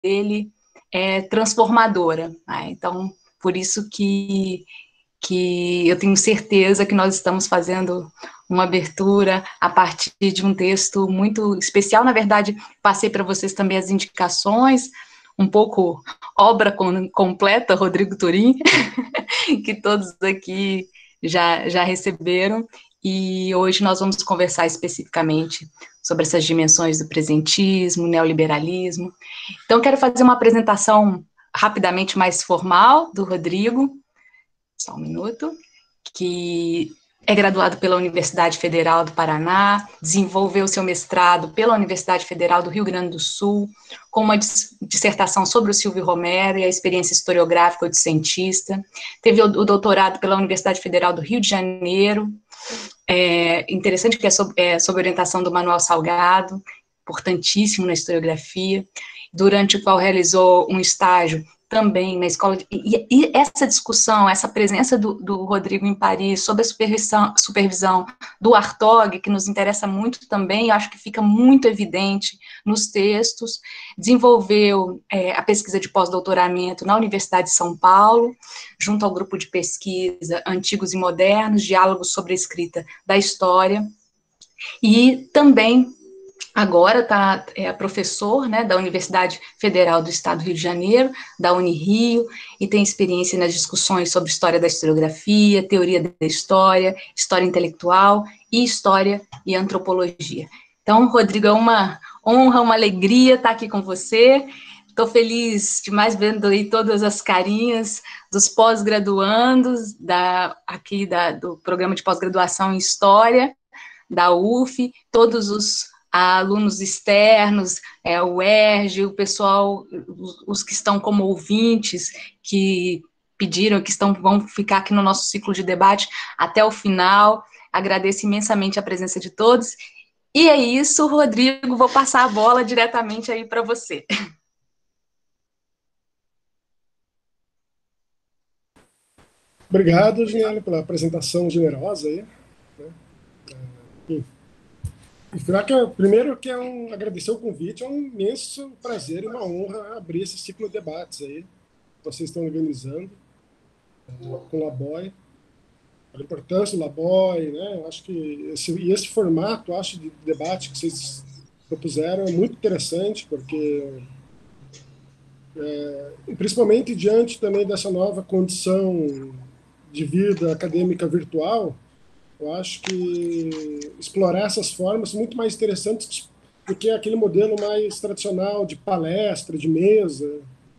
dele é transformadora, né? Então, por isso que eu tenho certeza que nós estamos fazendo uma abertura a partir de um texto muito especial. Na verdade, passei para vocês também as indicações, um pouco obra completa, Rodrigo Turim, que todos aqui já receberam, e hoje nós vamos conversar especificamente sobre essas dimensões do presentismo, neoliberalismo. Então, quero fazer uma apresentação rapidamente mais formal do Rodrigo, só um minuto, que é graduado pela Universidade Federal do Paraná, desenvolveu seu mestrado pela Universidade Federal do Rio Grande do Sul, com uma dissertação sobre o Silvio Romero e a experiência historiográfica de cientista, teve o doutorado pela Universidade Federal do Rio de Janeiro, interessante que é sob orientação do Manuel Salgado, importantíssimo na historiografia, durante o qual realizou um estágio também na escola, e essa discussão, essa presença do Rodrigo em Paris, sob a supervisão do Hartog, que nos interessa muito também, eu acho que fica muito evidente nos textos, desenvolveu a pesquisa de pós-doutoramento na Universidade de São Paulo, junto ao grupo de pesquisa Antigos e Modernos, Diálogos sobre a Escrita da História, e também agora é professor, né, da Universidade Federal do Estado do Rio de Janeiro, da Unirio, e tem experiência nas discussões sobre história da historiografia, teoria da história, história intelectual e história e antropologia. Então, Rodrigo, é uma honra, uma alegria estar aqui com você. Estou feliz demais vendo aí todas as carinhas dos pós-graduandos do programa de pós-graduação em História da UF, todos os alunos externos, o ERJ, o pessoal, os que estão como ouvintes, que pediram, vão ficar aqui no nosso ciclo de debate até o final. Agradeço imensamente a presença de todos. E é isso, Rodrigo, vou passar a bola diretamente aí para você. Obrigado, Geniale, pela apresentação generosa aí. Primeiro, agradecer o convite, é um imenso prazer e uma honra abrir esse ciclo de debates aí que vocês estão organizando com o Laboy, a importância do Laboy, né? Eu acho que esse formato, acho, de debate que vocês propuseram é muito interessante, porque principalmente diante também dessa nova condição de vida acadêmica virtual, eu acho que explorar essas formas são muito mais interessantes do que aquele modelo mais tradicional de palestra, de mesa,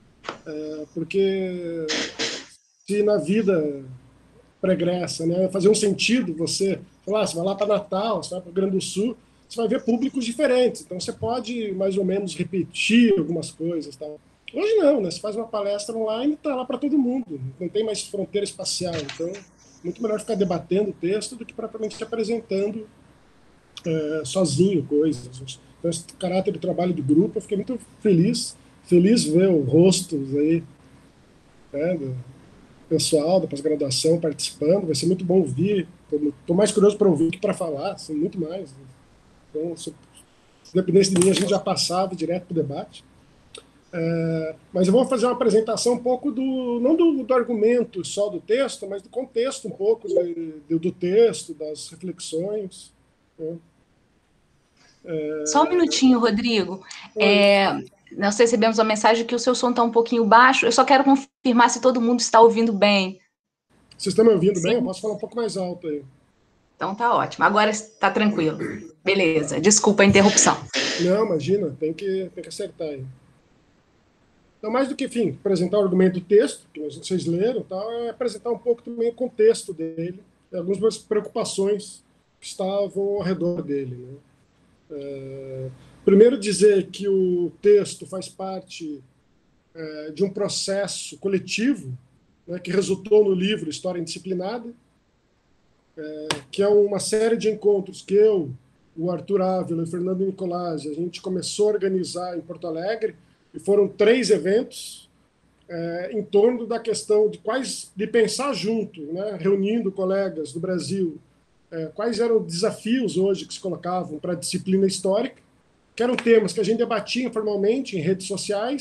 porque se na vida pregressa, né, fazer um sentido você falar, você vai lá para Natal, você vai para o Rio Grande do Sul, você vai ver públicos diferentes, então você pode mais ou menos repetir algumas coisas, tal. Hoje não, né? Você faz uma palestra online e está lá para todo mundo, não tem mais fronteira espacial, então muito melhor ficar debatendo o texto do que propriamente apresentando sozinho coisas. Então, esse caráter de trabalho de grupo, eu fiquei muito feliz ver o rostos aí, né, do pessoal da pós-graduação participando, vai ser muito bom ouvir, estou mais curioso para ouvir que para falar, assim, muito mais. Então, se dependesse de mim, a gente já passava direto para o debate. Mas eu vou fazer uma apresentação um pouco não do argumento só do texto, mas do contexto um pouco do texto, das reflexões. Né? Só um minutinho, Rodrigo. Nós recebemos uma mensagem que o seu som está um pouquinho baixo. Eu só quero confirmar se todo mundo está ouvindo bem. Vocês estão me ouvindo bem? Eu posso falar um pouco mais alto aí. Então tá ótimo. Agora está tranquilo. Beleza. Desculpa a interrupção. Não, imagina. Tem que acertar aí. Então, mais do que, enfim, apresentar o argumento do texto, que vocês leram, tal, é apresentar um pouco também o contexto dele, e algumas preocupações que estavam ao redor dele. Né? Primeiro, dizer que o texto faz parte de um processo coletivo, né, que resultou no livro História Indisciplinada, que é uma série de encontros que eu, o Arthur Ávila e o Fernando Nicolazzi, a gente começou a organizar em Porto Alegre, e foram 3 eventos em torno da questão de pensar junto, né, reunindo colegas do Brasil, quais eram os desafios hoje que se colocavam para a disciplina histórica, que eram temas que a gente debatia informalmente em redes sociais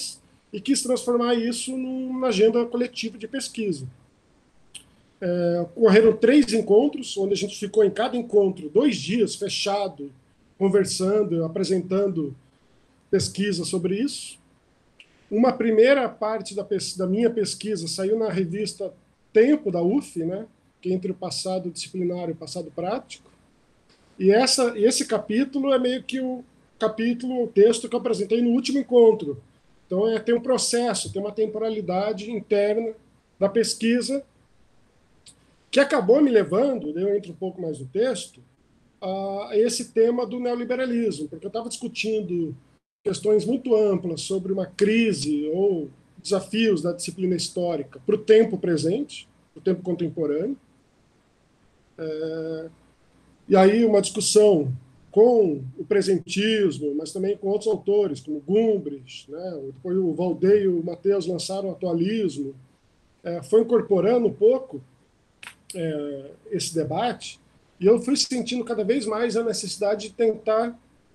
e quis transformar isso numa agenda coletiva de pesquisa. Ocorreram 3 encontros, onde a gente ficou em cada encontro 2 dias fechado, conversando, apresentando pesquisa sobre isso. Uma primeira parte da minha pesquisa saiu na revista Tempo, da UF, né, que é entre o passado disciplinar e o passado prático. E esse capítulo é meio que o texto que eu apresentei no último encontro. Então, tem um processo, tem uma temporalidade interna da pesquisa que acabou me levando, eu entro um pouco mais no texto, a esse tema do neoliberalismo, porque eu estava discutindo questões muito amplas sobre uma crise ou desafios da disciplina histórica para o tempo presente, para o tempo contemporâneo. E aí uma discussão com o presentismo, mas também com outros autores, como Gumbrich, né? Depois o Valdei e o Matheus lançaram o atualismo, foi incorporando um pouco esse debate, e eu fui sentindo cada vez mais a necessidade de tentar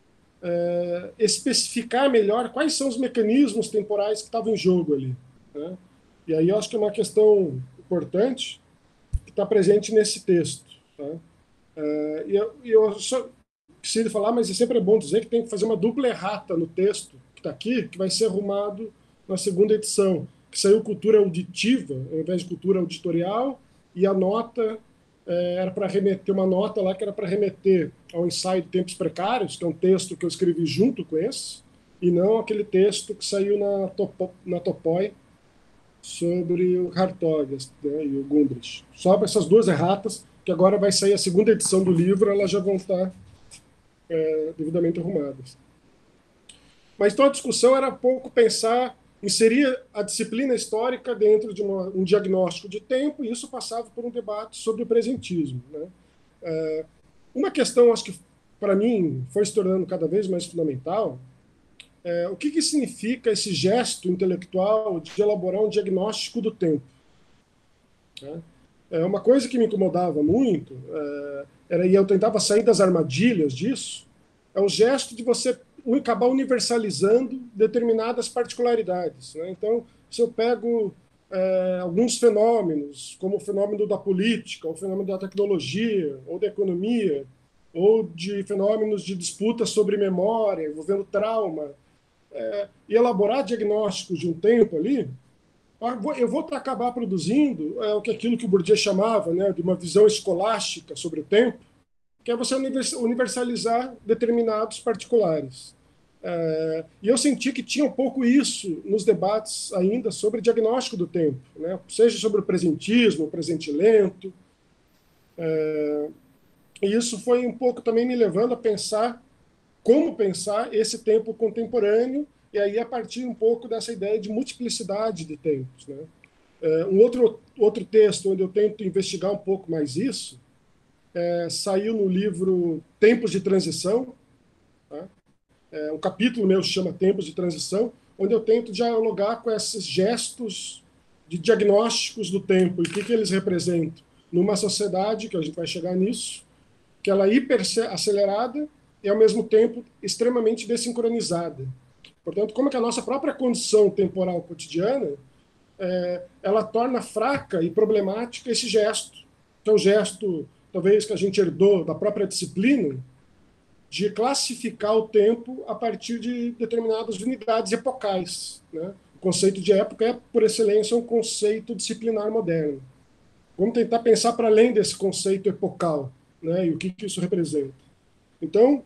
especificar melhor quais são os mecanismos temporais que estavam em jogo ali, né? E aí eu acho que é uma questão importante que está presente nesse texto, tá? E eu só preciso falar, mas sempre é bom dizer que tem que fazer uma dupla errata no texto que está aqui, que vai ser arrumado na segunda edição, que saiu cultura auditiva, ao invés de cultura auditorial, e a nota era para remeter, uma nota lá que era para remeter ao ensaio de Tempos Precários, que é um texto que eu escrevi junto com esse, e não aquele texto que saiu na Topoi sobre o Hartog, né, e o Gumbrich. Só para essas 2 erratas, que agora vai sair a segunda edição do livro, elas já vão estar devidamente arrumadas. Mas então a discussão era um pouco pensar, inserir a disciplina histórica dentro de um diagnóstico de tempo, e isso passava por um debate sobre o presentismo, né? Uma questão, acho que para mim foi se tornando cada vez mais fundamental, o que significa esse gesto intelectual de elaborar um diagnóstico do tempo, né? Uma coisa que me incomodava muito, e eu tentava sair das armadilhas disso, é o gesto de você acabar universalizando determinadas particularidades, né? Então, se eu pego alguns fenômenos, como o fenômeno da política, o fenômeno da tecnologia, ou da economia, ou de fenômenos de disputa sobre memória, envolvendo trauma, e elaborar diagnósticos de um tempo ali, eu vou acabar produzindo aquilo que o Bourdieu chamava, né, de uma visão escolástica sobre o tempo, que é você universalizar determinados particulares. E eu senti que tinha um pouco isso nos debates ainda sobre diagnóstico do tempo, né, seja sobre o presentismo, o presente lento. E isso foi um pouco também me levando a pensar como pensar esse tempo contemporâneo, e aí a partir um pouco dessa ideia de multiplicidade de tempos, né? Um outro texto onde eu tento investigar um pouco mais isso saiu no livro Tempos de Transição, tá? Um capítulo meu se chama Tempos de Transição, onde eu tento dialogar com esses gestos de diagnósticos do tempo e o que eles representam numa sociedade, que a gente vai chegar nisso, que ela é hiper acelerada e, ao mesmo tempo, extremamente desincronizada. Portanto, como é que a nossa própria condição temporal cotidiana ela torna fraca e problemática esse gesto, que é o gesto, talvez, que a gente herdou da própria disciplina, de classificar o tempo a partir de determinadas unidades epocais, né? O conceito de época é, por excelência, um conceito disciplinar moderno. Vamos tentar pensar para além desse conceito epocal, né? E o que isso representa. Então,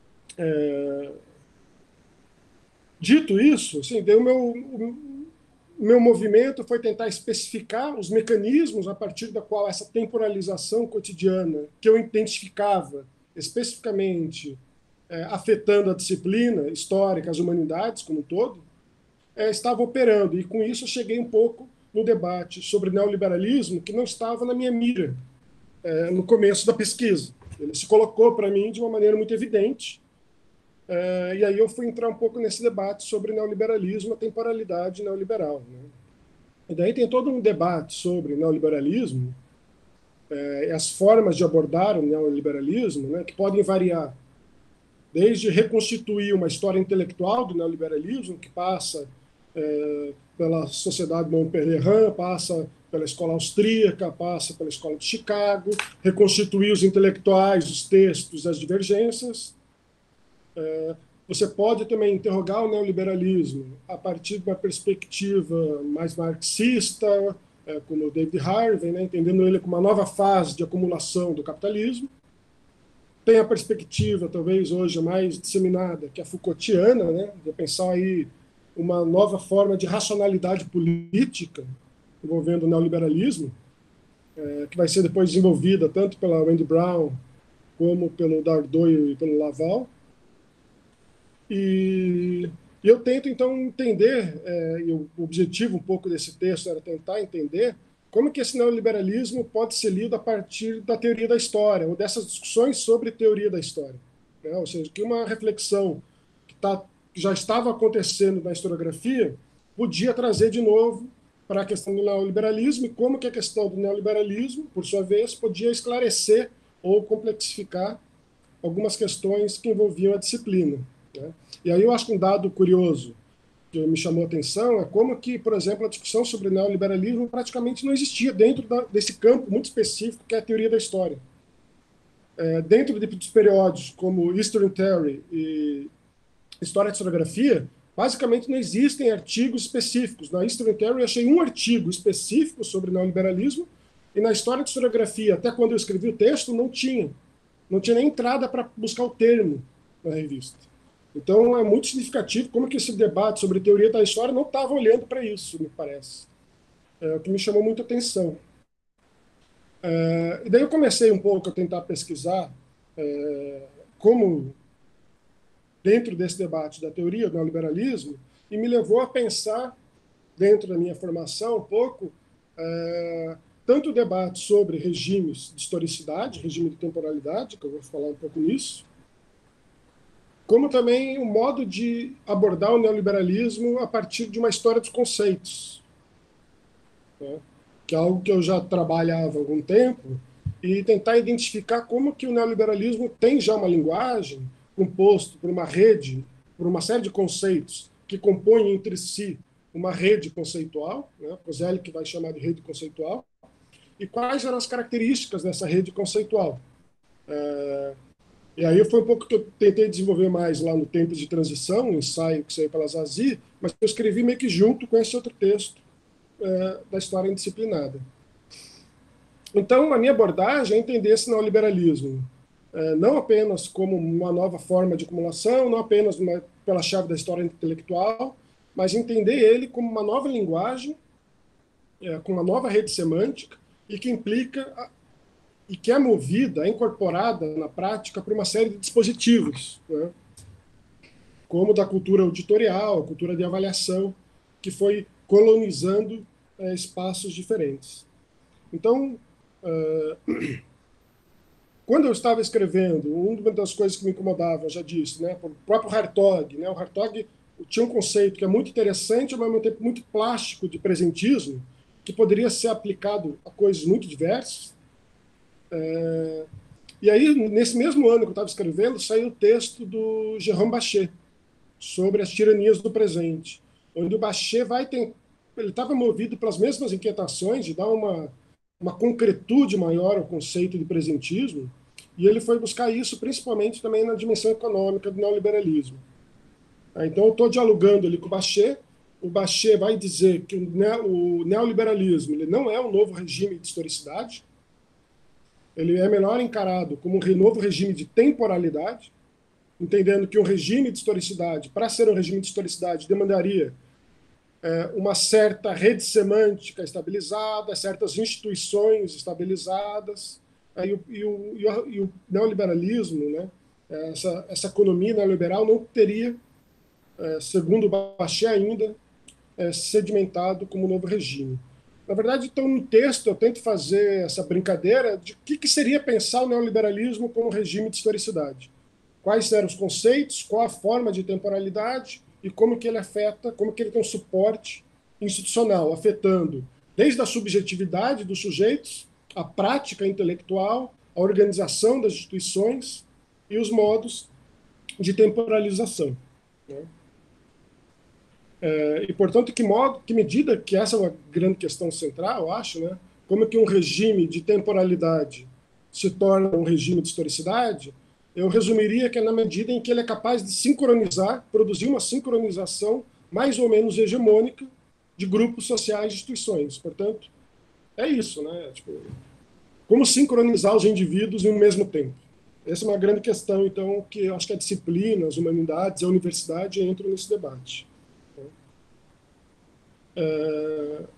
dito isso, assim, o meu movimento foi tentar especificar os mecanismos a partir da qual essa temporalização cotidiana, que eu identificava especificamente afetando a disciplina histórica, as humanidades como um todo, estava operando. E com isso eu cheguei um pouco no debate sobre neoliberalismo, que não estava na minha mira no começo da pesquisa. Ele se colocou para mim de uma maneira muito evidente, e aí eu fui entrar um pouco nesse debate sobre neoliberalismo, a temporalidade neoliberal, né? E daí tem todo um debate sobre neoliberalismo, as formas de abordar o neoliberalismo, né, que podem variar desde reconstituir uma história intelectual do neoliberalismo, que passa pela Sociedade Montpellier, passa pela escola austríaca, passa pela escola de Chicago, reconstituir os intelectuais, os textos, as divergências. Você pode também interrogar o neoliberalismo a partir de uma perspectiva mais marxista, como o David Harvey, né, entendendo ele como uma nova fase de acumulação do capitalismo. Tem a perspectiva, talvez hoje mais disseminada, que é a Foucaultiana, né, de pensar aí uma nova forma de racionalidade política envolvendo o neoliberalismo, que vai ser depois desenvolvida tanto pela Wendy Brown como pelo Dardot e pelo Laval. E eu tento, então, entender, e o objetivo um pouco desse texto era tentar entender como que esse neoliberalismo pode ser lido a partir da teoria da história, ou dessas discussões sobre teoria da história. Né? Ou seja, que uma reflexão que já estava acontecendo na historiografia podia trazer de novo para a questão do neoliberalismo e como que a questão do neoliberalismo, por sua vez, podia esclarecer ou complexificar algumas questões que envolviam a disciplina. Né? E aí eu acho que um dado curioso que me chamou a atenção é como que, por exemplo, a discussão sobre neoliberalismo praticamente não existia dentro desse campo muito específico que é a teoria da história. Dentro dos periódicos como History and Theory e História e Historiografia, basicamente não existem artigos específicos. Na History and Theory eu achei um artigo específico sobre neoliberalismo e na História e Historiografia, até quando eu escrevi o texto, não tinha. Não tinha nem entrada para buscar o termo na revista. Então, é muito significativo como que esse debate sobre teoria da história não estava olhando para isso, me parece. É o que me chamou muita atenção. E daí eu comecei um pouco a tentar pesquisar como, dentro desse debate da teoria do neoliberalismo, e me levou a pensar, dentro da minha formação, um pouco, tanto o debate sobre regimes de historicidade, regime de temporalidade, que eu vou falar um pouco nisso, como também o modo de abordar o neoliberalismo a partir de uma história dos conceitos, né? Que é algo que eu já trabalhava há algum tempo, e tentar identificar como que o neoliberalismo tem já uma linguagem composto por uma rede, por uma série de conceitos que compõem entre si uma rede conceitual, né? Koselleck que vai chamar de rede conceitual, e quais eram as características dessa rede conceitual. E aí foi um pouco que eu tentei desenvolver mais lá no Tempo de Transição, um ensaio que saiu pela Zazi, mas eu escrevi meio que junto com esse outro texto da história indisciplinada. Então, a minha abordagem é entender esse neoliberalismo não apenas como uma nova forma de acumulação, não apenas pela chave da história intelectual, mas entender ele como uma nova linguagem, com uma nova rede semântica, e que implica e que é movida, é incorporada na prática por uma série de dispositivos, né? Como da cultura auditorial, a cultura de avaliação, que foi colonizando espaços diferentes. Então, quando eu estava escrevendo, uma das coisas que me incomodava, eu já disse, né, o próprio Hartog, né, o Hartog tinha um conceito que é muito interessante, mas ao mesmo tempo muito plástico de presentismo, que poderia ser aplicado a coisas muito diversas. E aí, nesse mesmo ano que eu estava escrevendo, saiu o texto do Jérôme Bachet, sobre as tiranias do presente, onde o Bachet ele estava movido pelas mesmas inquietações de dar uma concretude maior ao conceito de presentismo, e ele foi buscar isso principalmente também na dimensão econômica do neoliberalismo. Então, eu estou dialogando ali com o Bachet vai dizer que o neoliberalismo ele não é um novo regime de historicidade, ele é melhor encarado como um novo regime de temporalidade, entendendo que um regime de historicidade, para ser um regime de historicidade, demandaria uma certa rede semântica estabilizada, certas instituições estabilizadas, e o neoliberalismo, né, essa economia neoliberal não teria, segundo Bachet ainda, sedimentado como novo regime. Na verdade, então, no texto eu tento fazer essa brincadeira de o que seria pensar o neoliberalismo como regime de historicidade. Quais eram os conceitos, qual a forma de temporalidade e como que ele afeta, como que ele tem um suporte institucional, afetando desde a subjetividade dos sujeitos, a prática intelectual, a organização das instituições e os modos de temporalização, né? E, portanto, que medida, que essa é uma grande questão central, eu acho, né? Como é que um regime de temporalidade se torna um regime de historicidade, eu resumiria que é na medida em que ele é capaz de sincronizar, produzir uma sincronização mais ou menos hegemônica de grupos sociais e instituições. Portanto, é isso, né? Tipo, como sincronizar os indivíduos em um mesmo tempo? Essa é uma grande questão, então, que eu acho que a disciplina, as humanidades, a universidade entram nesse debate. É,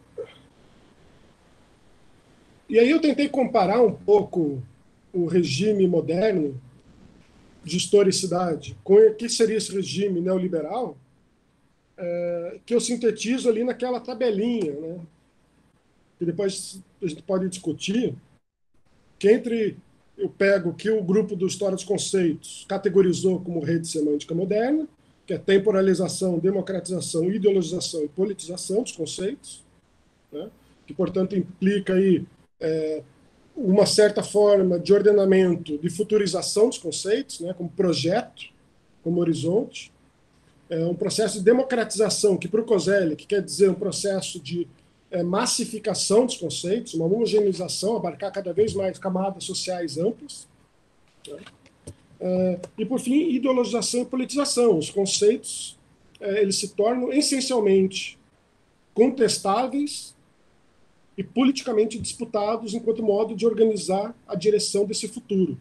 E aí eu tentei comparar um pouco o regime moderno de historicidade com o que seria esse regime neoliberal, que eu sintetizo ali naquela tabelinha, né? Que depois a gente pode discutir, que entre eu pego que o grupo do História dos Conceitos categorizou como rede semântica moderna, que é temporalização, democratização, ideologização e politização dos conceitos, né? Que, portanto, implica aí uma certa forma de ordenamento, de futurização dos conceitos, né, como projeto, como horizonte, um processo de democratização, que para o Coselli, que quer dizer um processo de massificação dos conceitos, uma homogeneização, abarcar cada vez mais camadas sociais amplas, né? E, por fim, ideologização e politização. Os conceitos eles se tornam essencialmente contestáveis e politicamente disputados enquanto modo de organizar a direção desse futuro.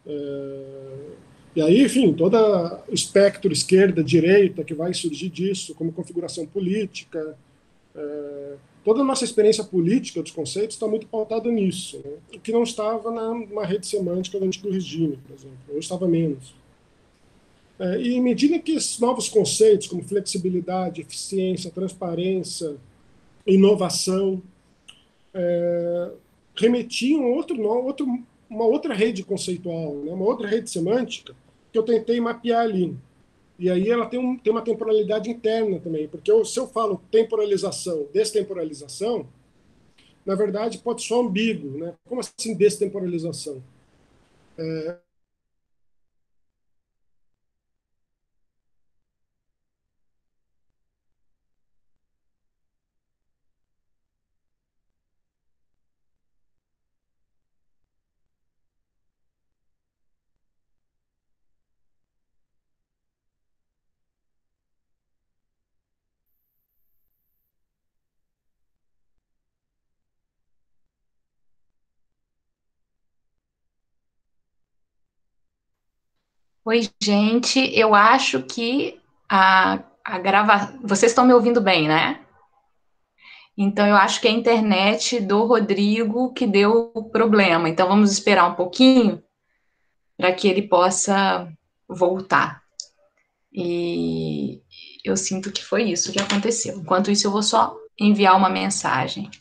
E aí, enfim, todo o espectro esquerda-direita que vai surgir disso, como configuração política, toda a nossa experiência política dos conceitos está muito pautada nisso, né? O que não estava na rede semântica do antigo regime, por exemplo, ou estava menos. E em medida que esses novos conceitos, como flexibilidade, eficiência, transparência, inovação, remetiam a uma outra rede conceitual, né? Uma outra rede semântica, que eu tentei mapear ali. E aí ela tem uma temporalidade interna também, porque se eu falo temporalização, destemporalização, na verdade pode soar ambíguo, né? Como assim destemporalização? Oi, gente, eu acho que a grava... Vocês estão me ouvindo bem, né? Então, eu acho que é a internet do Rodrigo que deu o problema. Então, vamos esperar um pouquinho para que ele possa voltar. E eu sinto que foi isso que aconteceu. Enquanto isso, eu vou só enviar uma mensagem.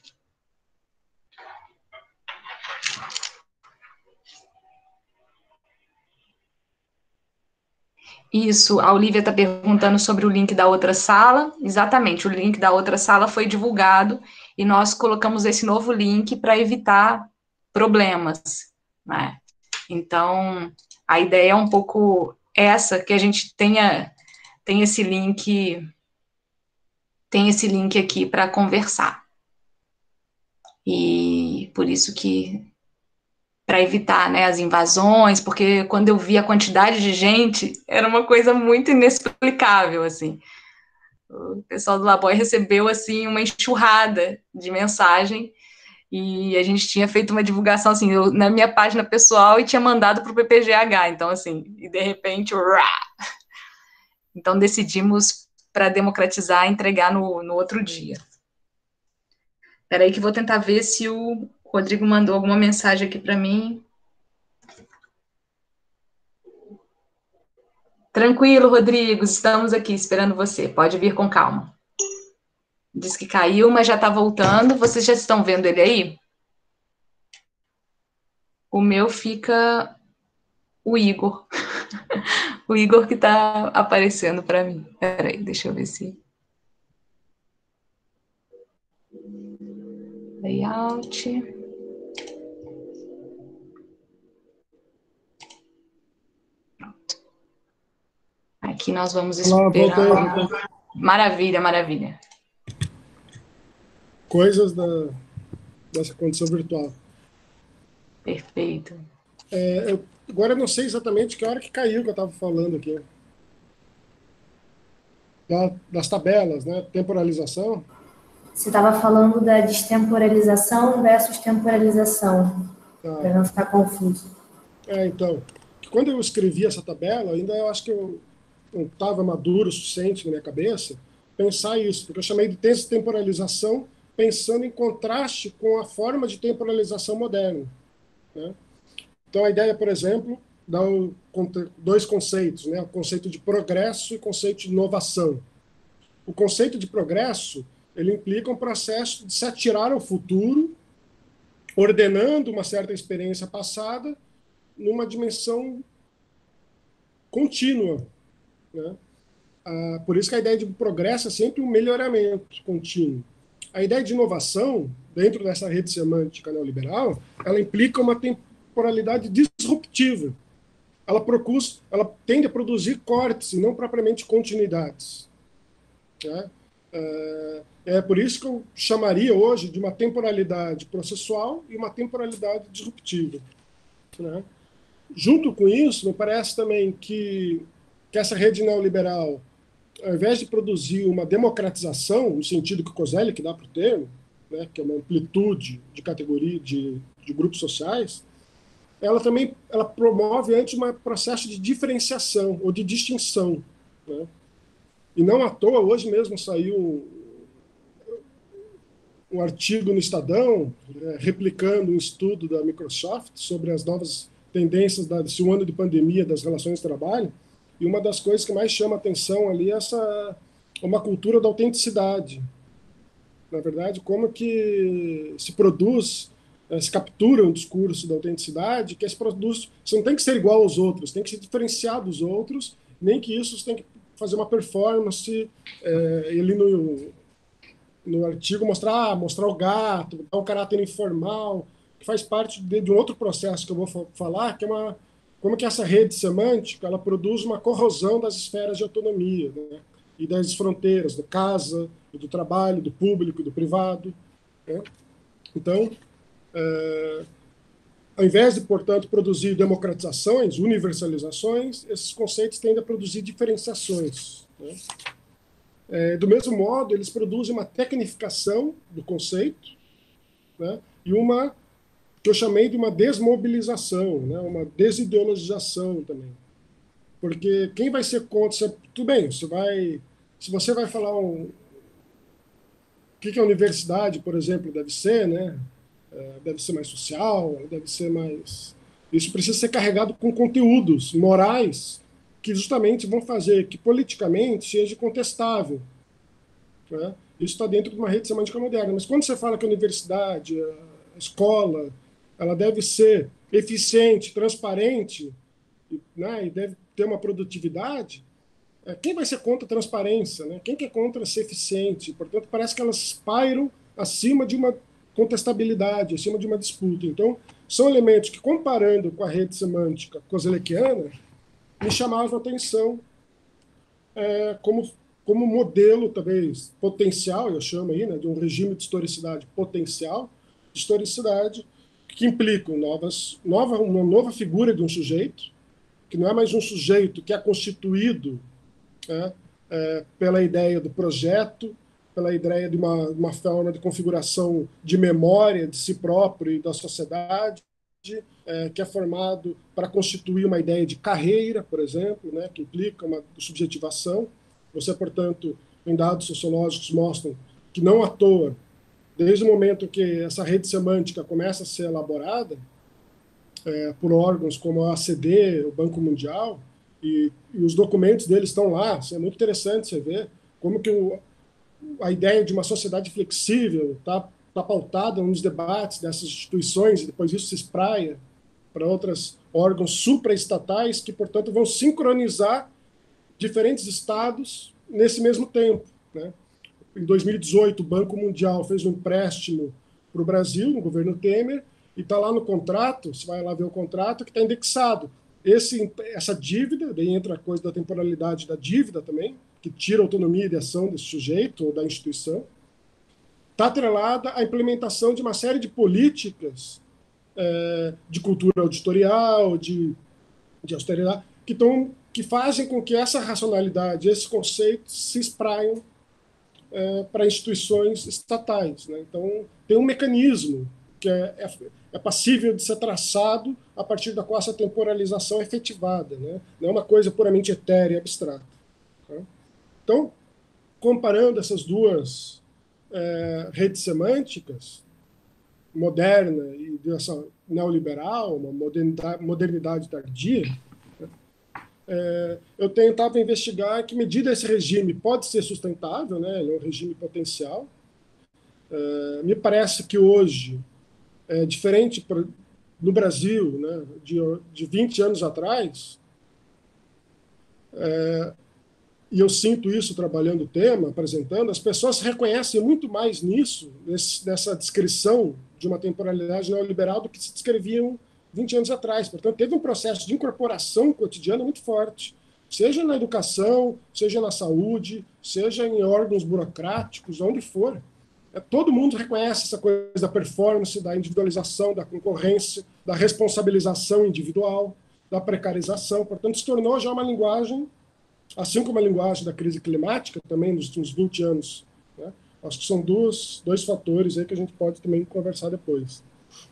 Isso, a Olivia está perguntando sobre o link da outra sala. Exatamente, o link da outra sala foi divulgado e nós colocamos esse novo link para evitar problemas, né? Então, a ideia é um pouco essa, que a gente tem esse link aqui para conversar. E por isso que para evitar, né, as invasões, porque quando eu vi a quantidade de gente, era uma coisa muito inexplicável, assim. O pessoal do Laboy recebeu, assim, uma enxurrada de mensagem e a gente tinha feito uma divulgação, assim, na minha página pessoal e tinha mandado para o PPGH, então, assim, e de repente, então decidimos, para democratizar, entregar no outro dia. Espera aí que vou tentar ver se o Rodrigo mandou alguma mensagem aqui para mim. Tranquilo, Rodrigo, estamos aqui esperando você. Pode vir com calma. Diz que caiu, mas já está voltando. Vocês já estão vendo ele aí? O meu fica o Igor. O Igor que está aparecendo para mim. Peraí, deixa eu ver se. Layout. Pronto. Aqui nós vamos Olá, voltei. esperar. Maravilha, maravilha. Coisas dessa condição virtual. Perfeito. Agora eu não sei exatamente que hora que caiu que eu estava falando aqui. Das tabelas, né? Temporalização. Você estava falando da destemporalização versus temporalização, para não ficar confuso. Então, quando eu escrevi essa tabela, ainda eu acho que eu não estava maduro o suficiente na minha cabeça pensar isso, porque eu chamei de temporalização pensando em contraste com a forma de temporalização moderna, né? Então, a ideia, por exemplo, dá dois conceitos, né? O conceito de progresso e o conceito de inovação. O conceito de progresso, ele implica um processo de se atirar ao futuro, ordenando uma certa experiência passada numa dimensão contínua, né? Por isso que a ideia de progresso é sempre um melhoramento contínuo. A ideia de inovação, dentro dessa rede semântica neoliberal, ela implica uma temporalidade disruptiva. Ela tende a produzir cortes e não propriamente continuidades, né? É por isso que eu chamaria hoje de uma temporalidade processual e uma temporalidade disruptiva, né? Junto com isso, me parece também que essa rede neoliberal, ao invés de produzir uma democratização, no sentido que o Kozelik dá para o termo, né, que é uma amplitude de categoria de grupos sociais, ela promove antes um processo de diferenciação ou de distinção, né? E não à toa, hoje mesmo saiu um artigo no Estadão, replicando um estudo da Microsoft sobre as novas tendências desse ano de pandemia das relações de trabalho, e uma das coisas que mais chama atenção ali é uma cultura da autenticidade. Na verdade, como que se produz, se captura um discurso da autenticidade, que esse produto você não tem que ser igual aos outros, tem que ser diferenciado dos outros, nem que isso você tem que fazer uma performance, ele no artigo mostrar o gato, dar um caráter informal, que faz parte de um outro processo que eu vou falar, que é como que essa rede semântica ela produz uma corrosão das esferas de autonomia, né? E das fronteiras, da casa, do trabalho, do público, do privado, né? Então, ao invés de, portanto, produzir democratizações, universalizações, esses conceitos tendem a produzir diferenciações, né? Do mesmo modo, eles produzem uma tecnificação do conceito, né? E uma que eu chamei de uma desmobilização, né? Uma desideologização também. Porque quem vai ser contra... Tudo bem, se você vai falar o que a universidade, por exemplo, deve ser, né? Deve ser mais social, deve ser mais... Isso precisa ser carregado com conteúdos morais que justamente vão fazer que politicamente seja contestável, né? Isso está dentro de uma rede semântica moderna. Mas quando você fala que a universidade, a escola, ela deve ser eficiente, transparente, né, e deve ter uma produtividade, quem vai ser contra a transparência, né? Quem que é contra ser eficiente? Portanto, parece que elas pairam acima de uma contestabilidade, acima de uma disputa. Então, são elementos que, comparando com a rede semântica kozelekiana, me chamavam a atenção como modelo, talvez, potencial, eu chamo aí, né, de um regime de historicidade potencial, de historicidade, que implica uma nova figura de um sujeito, que não é mais um sujeito que é constituído, né, pela ideia do projeto, pela ideia de uma forma de configuração de memória de si próprio e da sociedade, que é formado para constituir uma ideia de carreira, por exemplo, né, que implica uma subjetivação. Você, portanto, em dados sociológicos mostram que não à toa, desde o momento que essa rede semântica começa a ser elaborada por órgãos como a ACD, o Banco Mundial, e os documentos deles estão lá. Isso é muito interessante você ver como que a ideia de uma sociedade flexível está pautada nos debates dessas instituições, e depois isso se espraia para outros órgãos supraestatais que, portanto, vão sincronizar diferentes estados nesse mesmo tempo, né? Em 2018, o Banco Mundial fez um empréstimo para o Brasil, no governo Temer, e está lá no contrato, você vai lá ver o contrato, que está indexado. Essa dívida, daí entra a coisa da temporalidade da dívida também, que tira a autonomia de ação desse sujeito ou da instituição, está atrelada à implementação de uma série de políticas de cultura auditorial, de austeridade, que fazem com que essa racionalidade, esses conceitos se espraiam para instituições estatais, né? Então, tem um mecanismo que é passível de ser traçado a partir da qual essa temporalização é efetivada, né? Não é uma coisa puramente etérea e abstrata. Tá? Então, comparando essas duas redes semânticas, moderna e dessa neoliberal, uma modernidade tardia, eu tentava investigar que medida esse regime pode ser sustentável, né? Ele é um regime potencial. Me parece que hoje, diferente no Brasil, né, de 20 anos atrás, e eu sinto isso trabalhando o tema, apresentando, as pessoas se reconhecem muito mais nisso, nessa descrição de uma temporalidade neoliberal do que se descreviam 20 anos atrás. Portanto, teve um processo de incorporação cotidiana muito forte, seja na educação, seja na saúde, seja em órgãos burocráticos, onde for. Todo mundo reconhece essa coisa da performance, da individualização, da concorrência, da responsabilização individual, da precarização. Portanto, se tornou já uma linguagem, assim como a linguagem da crise climática, também nos últimos 20 anos. Né? Acho que são dois fatores aí que a gente pode também conversar depois.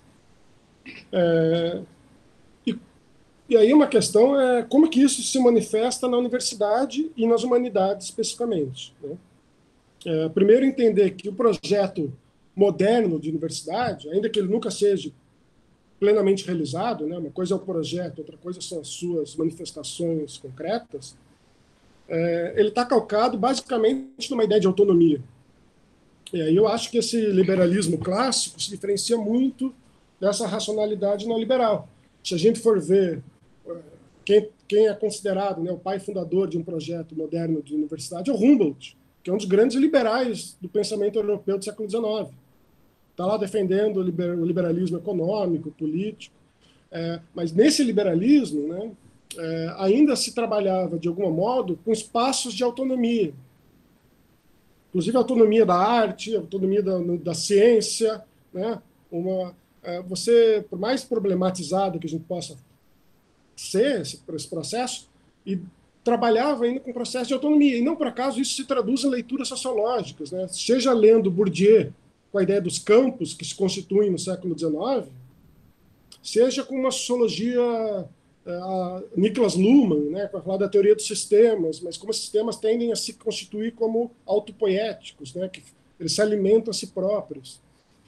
E aí uma questão é como que isso se manifesta na universidade e nas humanidades especificamente. Né? Primeiro, entender que o projeto moderno de universidade, ainda que ele nunca seja plenamente realizado, né? Uma coisa é o projeto, outra coisa são as suas manifestações concretas, ele está calcado basicamente numa ideia de autonomia. E aí eu acho que esse liberalismo clássico se diferencia muito dessa racionalidade neoliberal. Se a gente for ver quem é considerado, né, o pai fundador de um projeto moderno de universidade é o Humboldt, que é um dos grandes liberais do pensamento europeu do século XIX. Está lá defendendo o liberalismo econômico, político. Mas nesse liberalismo, né, ainda se trabalhava, de algum modo, com espaços de autonomia. Inclusive a autonomia da arte, a autonomia da ciência. Né, você, por mais problematizado que a gente possa ser esse processo, e trabalhava ainda com processo de autonomia. E não por acaso isso se traduz em leituras sociológicas, né? Seja lendo Bourdieu com a ideia dos campos que se constituem no século XIX, seja com uma sociologia Niklas Luhmann, né, para falar da teoria dos sistemas, mas como os sistemas tendem a se constituir como autopoéticos, né, que eles se alimentam a si próprios.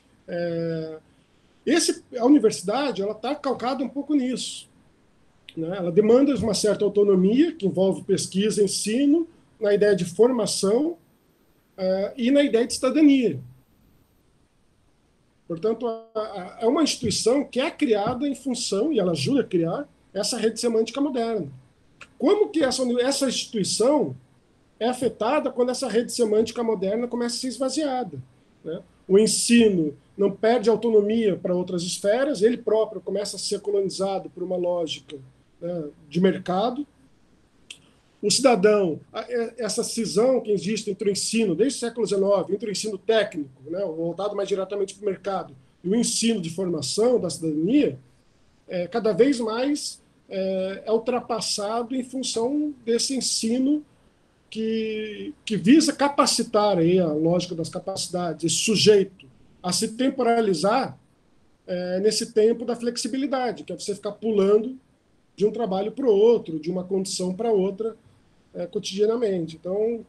A universidade está calcada um pouco nisso. Né? Ela demanda uma certa autonomia, que envolve pesquisa, ensino, na ideia de formação e na ideia de cidadania. Portanto, é uma instituição que é criada em função, e ela ajuda a criar, essa rede semântica moderna. Como que essa instituição é afetada quando essa rede semântica moderna começa a ser esvaziada? Né? O ensino não perde autonomia para outras esferas, ele próprio começa a ser colonizado por uma lógica, né, de mercado. O cidadão, essa cisão que existe entre o ensino, desde o século XIX, entre o ensino técnico, né, voltado mais diretamente para o mercado, e o ensino de formação da cidadania, cada vez mais é ultrapassado em função desse ensino que visa capacitar aí a lógica das capacidades, esse sujeito, a se temporalizar nesse tempo da flexibilidade, que é você ficar pulando de um trabalho para o outro, de uma condição para outra, cotidianamente. Então,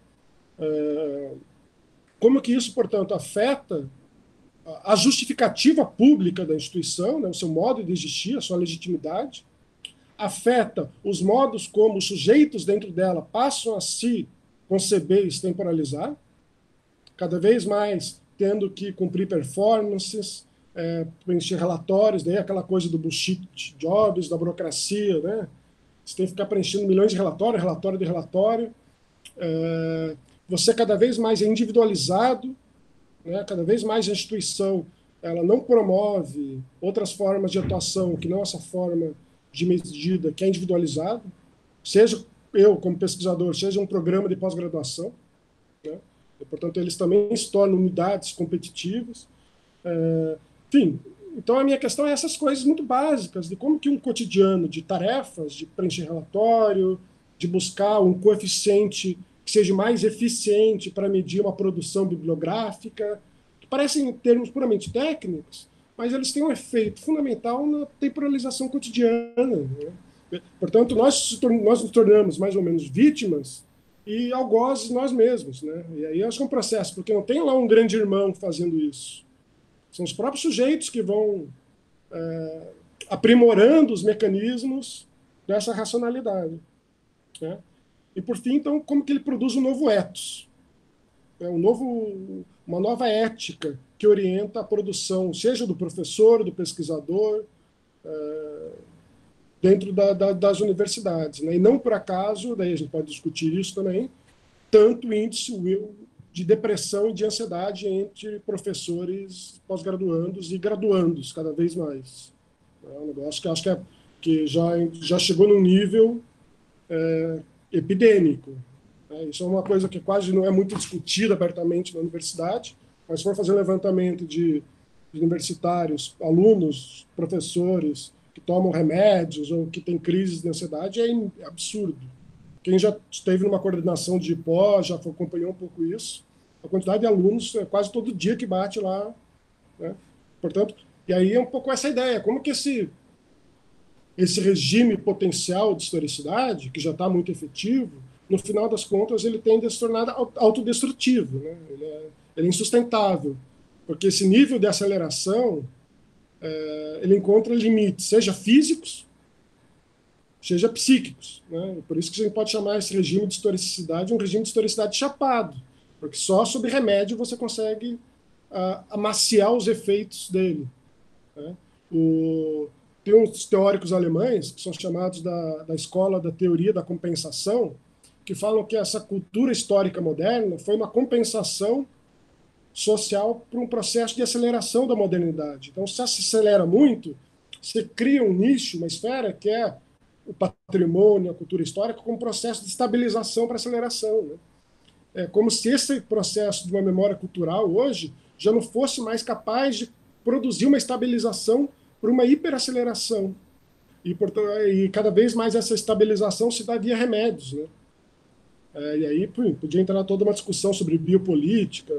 como que isso, portanto, afeta a justificativa pública da instituição, né, o seu modo de existir, a sua legitimidade, afeta os modos como os sujeitos dentro dela passam a se conceber e se temporalizar, cada vez mais tendo que cumprir performances, preencher relatórios, daí aquela coisa do bullshit jobs, da burocracia, né? Você tem que ficar preenchendo milhões de relatório de relatório. Você cada vez mais é individualizado, né? Cada vez mais a instituição ela não promove outras formas de atuação que não essa forma de medida que é individualizada, seja eu, como pesquisador, seja um programa de pós-graduação, né? E, portanto, eles também se tornam unidades competitivas. Enfim, então a minha questão é essas coisas muito básicas, de como que um cotidiano de tarefas, de preencher relatório, de buscar um coeficiente que seja mais eficiente para medir uma produção bibliográfica, que parecem termos puramente técnicos, mas eles têm um efeito fundamental na temporalização cotidiana, né? Portanto, nós nos tornamos mais ou menos vítimas e algozes nós mesmos, né? E aí acho que é um processo, porque não tem lá um grande irmão fazendo isso. São os próprios sujeitos que vão aprimorando os mecanismos dessa racionalidade, né? E, por fim, então, como que ele produz um novo ethos, né? Uma nova ética que orienta a produção, seja do professor, do pesquisador, dentro das universidades, né? E não por acaso, daí a gente pode discutir isso também, tanto índice de depressão e de ansiedade entre professores pós-graduandos e graduandos, cada vez mais. É um negócio que acho que já chegou num nível epidêmico, né? Isso é uma coisa que quase não é muito discutida abertamente na universidade, mas se for fazer um levantamento de universitários, alunos, professores que tomam remédios ou que têm crises de ansiedade, é absurdo. Quem já esteve numa coordenação de pós, já acompanhou um pouco isso, a quantidade de alunos é quase todo dia que bate lá, né? Portanto, e aí é um pouco essa ideia, como que esse regime potencial de historicidade, que já está muito efetivo, no final das contas ele tende a se tornar autodestrutivo, né? Ele é insustentável, porque esse nível de aceleração ele encontra limites, seja físicos, seja psíquicos, né? Por isso que a gente pode chamar esse regime de historicidade um regime de historicidade chapado, porque só sob remédio você consegue amaciar os efeitos dele, né? Tem uns teóricos alemães, que são chamados da escola da teoria da compensação, que falam que essa cultura histórica moderna foi uma compensação social para um processo de aceleração da modernidade. Então, se se acelera muito, você cria um nicho, uma esfera, que é o patrimônio, a cultura histórica, como processo de estabilização para aceleração, né? É como se esse processo de uma memória cultural hoje já não fosse mais capaz de produzir uma estabilização por uma hiperaceleração. E cada vez mais essa estabilização se dá via remédios, né? E aí podia entrar toda uma discussão sobre biopolítica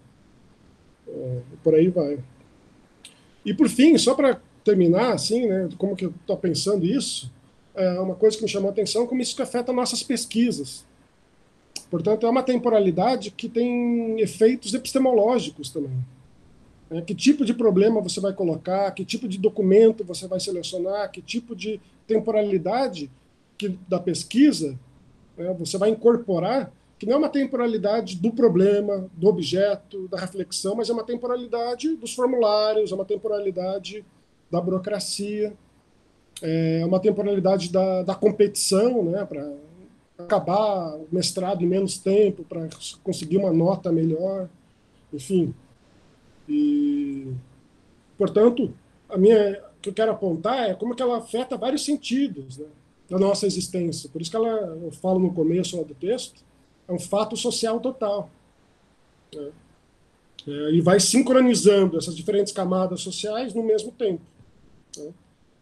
e por aí vai. E por fim, só para terminar, assim, né, como que eu estou pensando isso, uma coisa que me chamou a atenção, como isso afeta nossas pesquisas. Portanto, é uma temporalidade que tem efeitos epistemológicos também. Que tipo de problema você vai colocar, que tipo de documento você vai selecionar, que tipo de temporalidade da pesquisa você vai incorporar, que não é uma temporalidade do problema, do objeto, da reflexão, mas é uma temporalidade dos formulários, é uma temporalidade da burocracia, é uma temporalidade da competição, né, para acabar o mestrado em menos tempo, para conseguir uma nota melhor, enfim. E, portanto, o que eu quero apontar é como que ela afeta vários sentidos, né, da nossa existência. Por isso que eu falo no começo lá do texto, é um fato social total, né? E vai sincronizando essas diferentes camadas sociais no mesmo tempo, né?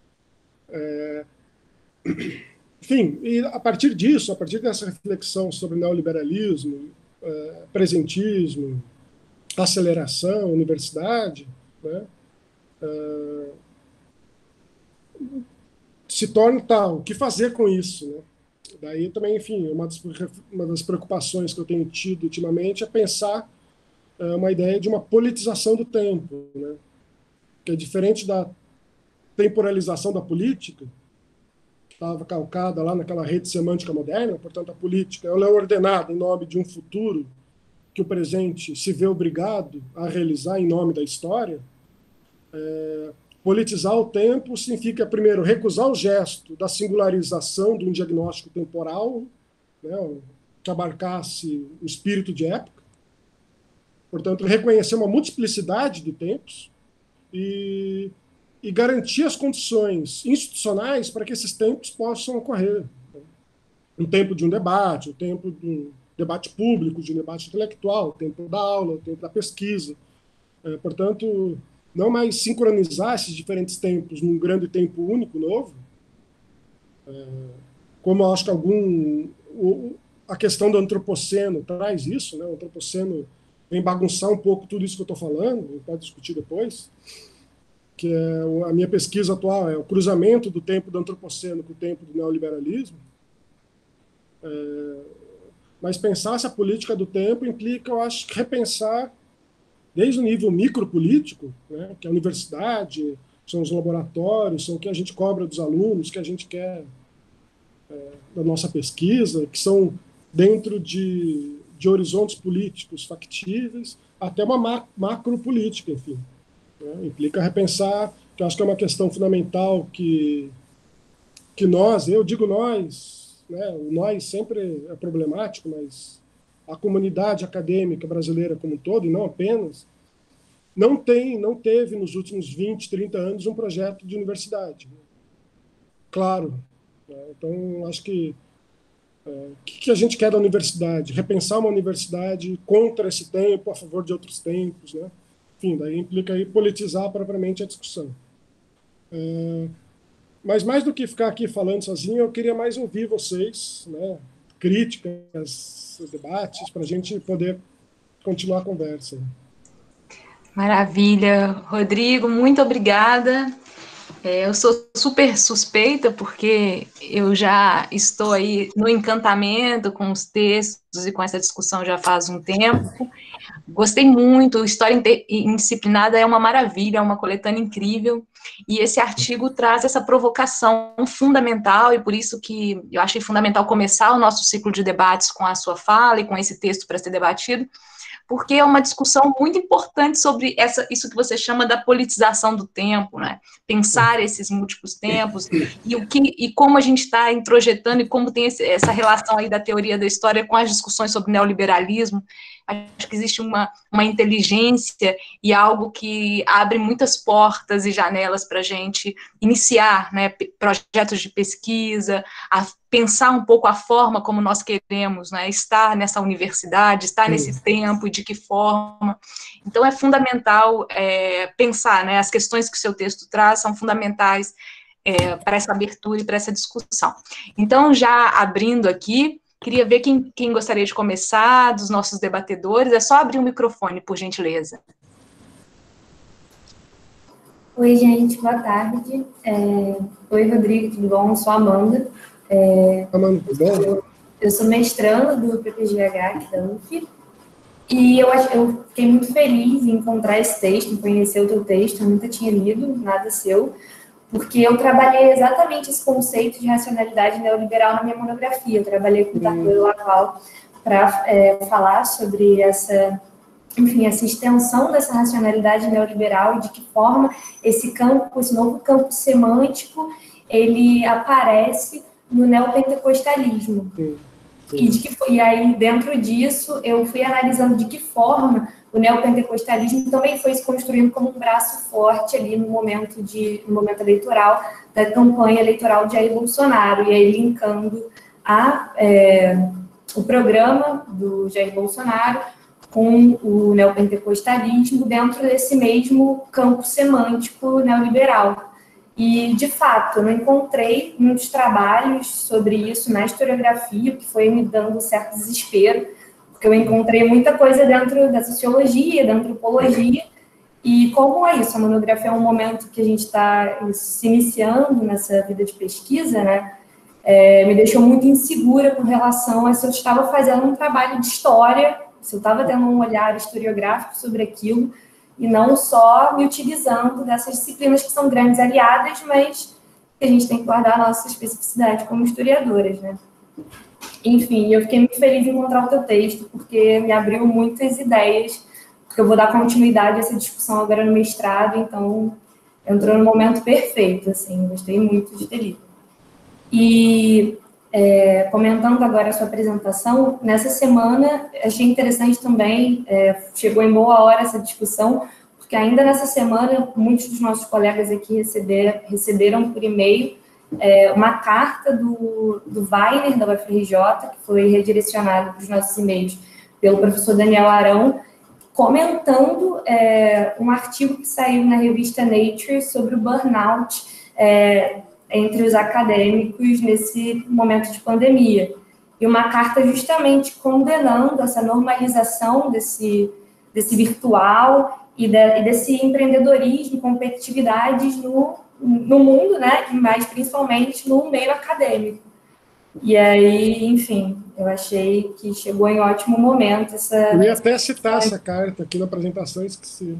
Enfim, e a partir disso, a partir dessa reflexão sobre neoliberalismo, presentismo, aceleração, universidade, né, se torna tal, o que fazer com isso, né? Daí também, enfim, uma das preocupações que eu tenho tido ultimamente é pensar uma ideia de uma politização do tempo, né? Que é diferente da temporalização da política, que estava calcada lá naquela rede semântica moderna. Portanto, a política ela é ordenada em nome de um futuro que o presente se vê obrigado a realizar em nome da história. Politizar o tempo significa, primeiro, recusar o gesto da singularização de um diagnóstico temporal, né, que abarcasse o espírito de época. Portanto, reconhecer uma multiplicidade de tempos e garantir as condições institucionais para que esses tempos possam ocorrer. um tempo de um debate, o tempo de um debate público, de um debate intelectual, o tempo da aula, o tempo da pesquisa. Portanto, não mais sincronizar esses diferentes tempos num grande tempo único, novo, como eu acho que a questão do antropoceno traz isso, né? O antropoceno vem bagunçar um pouco tudo isso que eu estou falando, a gente pode discutir depois, que é a minha pesquisa atual, é o cruzamento do tempo do antropoceno com o tempo do neoliberalismo. Mas pensar essa política do tempo implica, eu acho, repensar desde o nível micropolítico, né, que é a universidade, são os laboratórios, são o que a gente cobra dos alunos, que a gente quer da nossa pesquisa, que são dentro de horizontes políticos factíveis, até uma macropolítica, enfim. Né, implica repensar, que eu acho que é uma questão fundamental que nós, eu digo nós, né, o nós sempre é problemático, mas a comunidade acadêmica brasileira como um todo, e não apenas, não teve nos últimos 20, 30 anos um projeto de universidade. Claro. Então, acho que o que a gente quer da universidade? Repensar uma universidade contra esse tempo, a favor de outros tempos, né? Enfim, daí implica aí politizar propriamente a discussão. Mas mais do que ficar aqui falando sozinho, eu queria mais ouvir vocês, né? Críticas, debates, para a gente poder continuar a conversa. Maravilha. Rodrigo, muito obrigada. Eu sou super suspeita, porque eu já estou aí no encantamento com os textos e com essa discussão já faz um tempo. Gostei muito, História Indisciplinada é uma maravilha, é uma coletânea incrível, e esse artigo traz essa provocação fundamental, e por isso que eu achei fundamental começar o nosso ciclo de debates com a sua fala e com esse texto para ser debatido, porque é uma discussão muito importante sobre isso que você chama da politização do tempo, né? Pensar esses múltiplos tempos e como a gente está introjetando e como tem essa relação aí da teoria da história com as discussões sobre neoliberalismo. Acho que existe uma inteligência e algo que abre muitas portas e janelas para a gente iniciar, né, projetos de pesquisa, a pensar um pouco a forma como nós queremos, né, estar nessa universidade, estar nesse tempo e de que forma. Então, é fundamental pensar, né, as questões que o seu texto traz são fundamentais para essa abertura e para essa discussão. Então, já abrindo aqui, queria ver quem gostaria de começar, dos nossos debatedores. É só abrir o microfone, por gentileza. Oi, gente, boa tarde. Oi, Rodrigo, tudo bom? Eu sou a Amanda. Amanda, tudo bom? Eu sou mestranda do PPGH aqui da UF. E eu fiquei muito feliz em encontrar esse texto, em conhecer o teu texto. Eu nunca tinha lido nada seu, porque eu trabalhei exatamente esse conceito de racionalidade neoliberal na minha monografia. Eu trabalhei com o Tarquínio Laval para falar sobre essa extensão dessa racionalidade neoliberal e de que forma esse novo campo semântico, ele aparece no neopentecostalismo. E aí, dentro disso, eu fui analisando de que forma o neopentecostalismo também foi se construindo como um braço forte ali no momento eleitoral, da campanha eleitoral de Jair Bolsonaro, e aí linkando o programa do Jair Bolsonaro com o neopentecostalismo dentro desse mesmo campo semântico neoliberal. E, de fato, eu não encontrei muitos trabalhos sobre isso na historiografia, o que foi me dando um certo desespero, porque eu encontrei muita coisa dentro da sociologia, da antropologia, e como é isso, a monografia é um momento que a gente está se iniciando nessa vida de pesquisa, né? Me deixou muito insegura com relação a se eu estava fazendo um trabalho de história, se eu estava tendo um olhar historiográfico sobre aquilo, e não só me utilizando dessas disciplinas que são grandes aliadas, mas que a gente tem que guardar a nossa especificidade como historiadoras, né? Enfim, eu fiquei muito feliz em encontrar o teu texto, porque me abriu muitas ideias, porque eu vou dar continuidade a essa discussão agora no mestrado, então entrou no momento perfeito, assim, gostei muito de ter lido. E comentando agora a sua apresentação, nessa semana achei interessante também, chegou em boa hora essa discussão, porque ainda nessa semana muitos dos nossos colegas aqui receberam por e-mail uma carta do Weiner, da UFRJ, que foi redirecionada para os nossos e-mails pelo professor Daniel Arão, comentando um artigo que saiu na revista Nature sobre o burnout entre os acadêmicos nesse momento de pandemia. E uma carta justamente condenando essa normalização desse virtual e desse empreendedorismo e competitividades no mundo, né? Mas principalmente no meio acadêmico. E aí, enfim, eu achei que chegou em ótimo momento essa... Eu ia até citar essa carta aqui na apresentação, esqueci.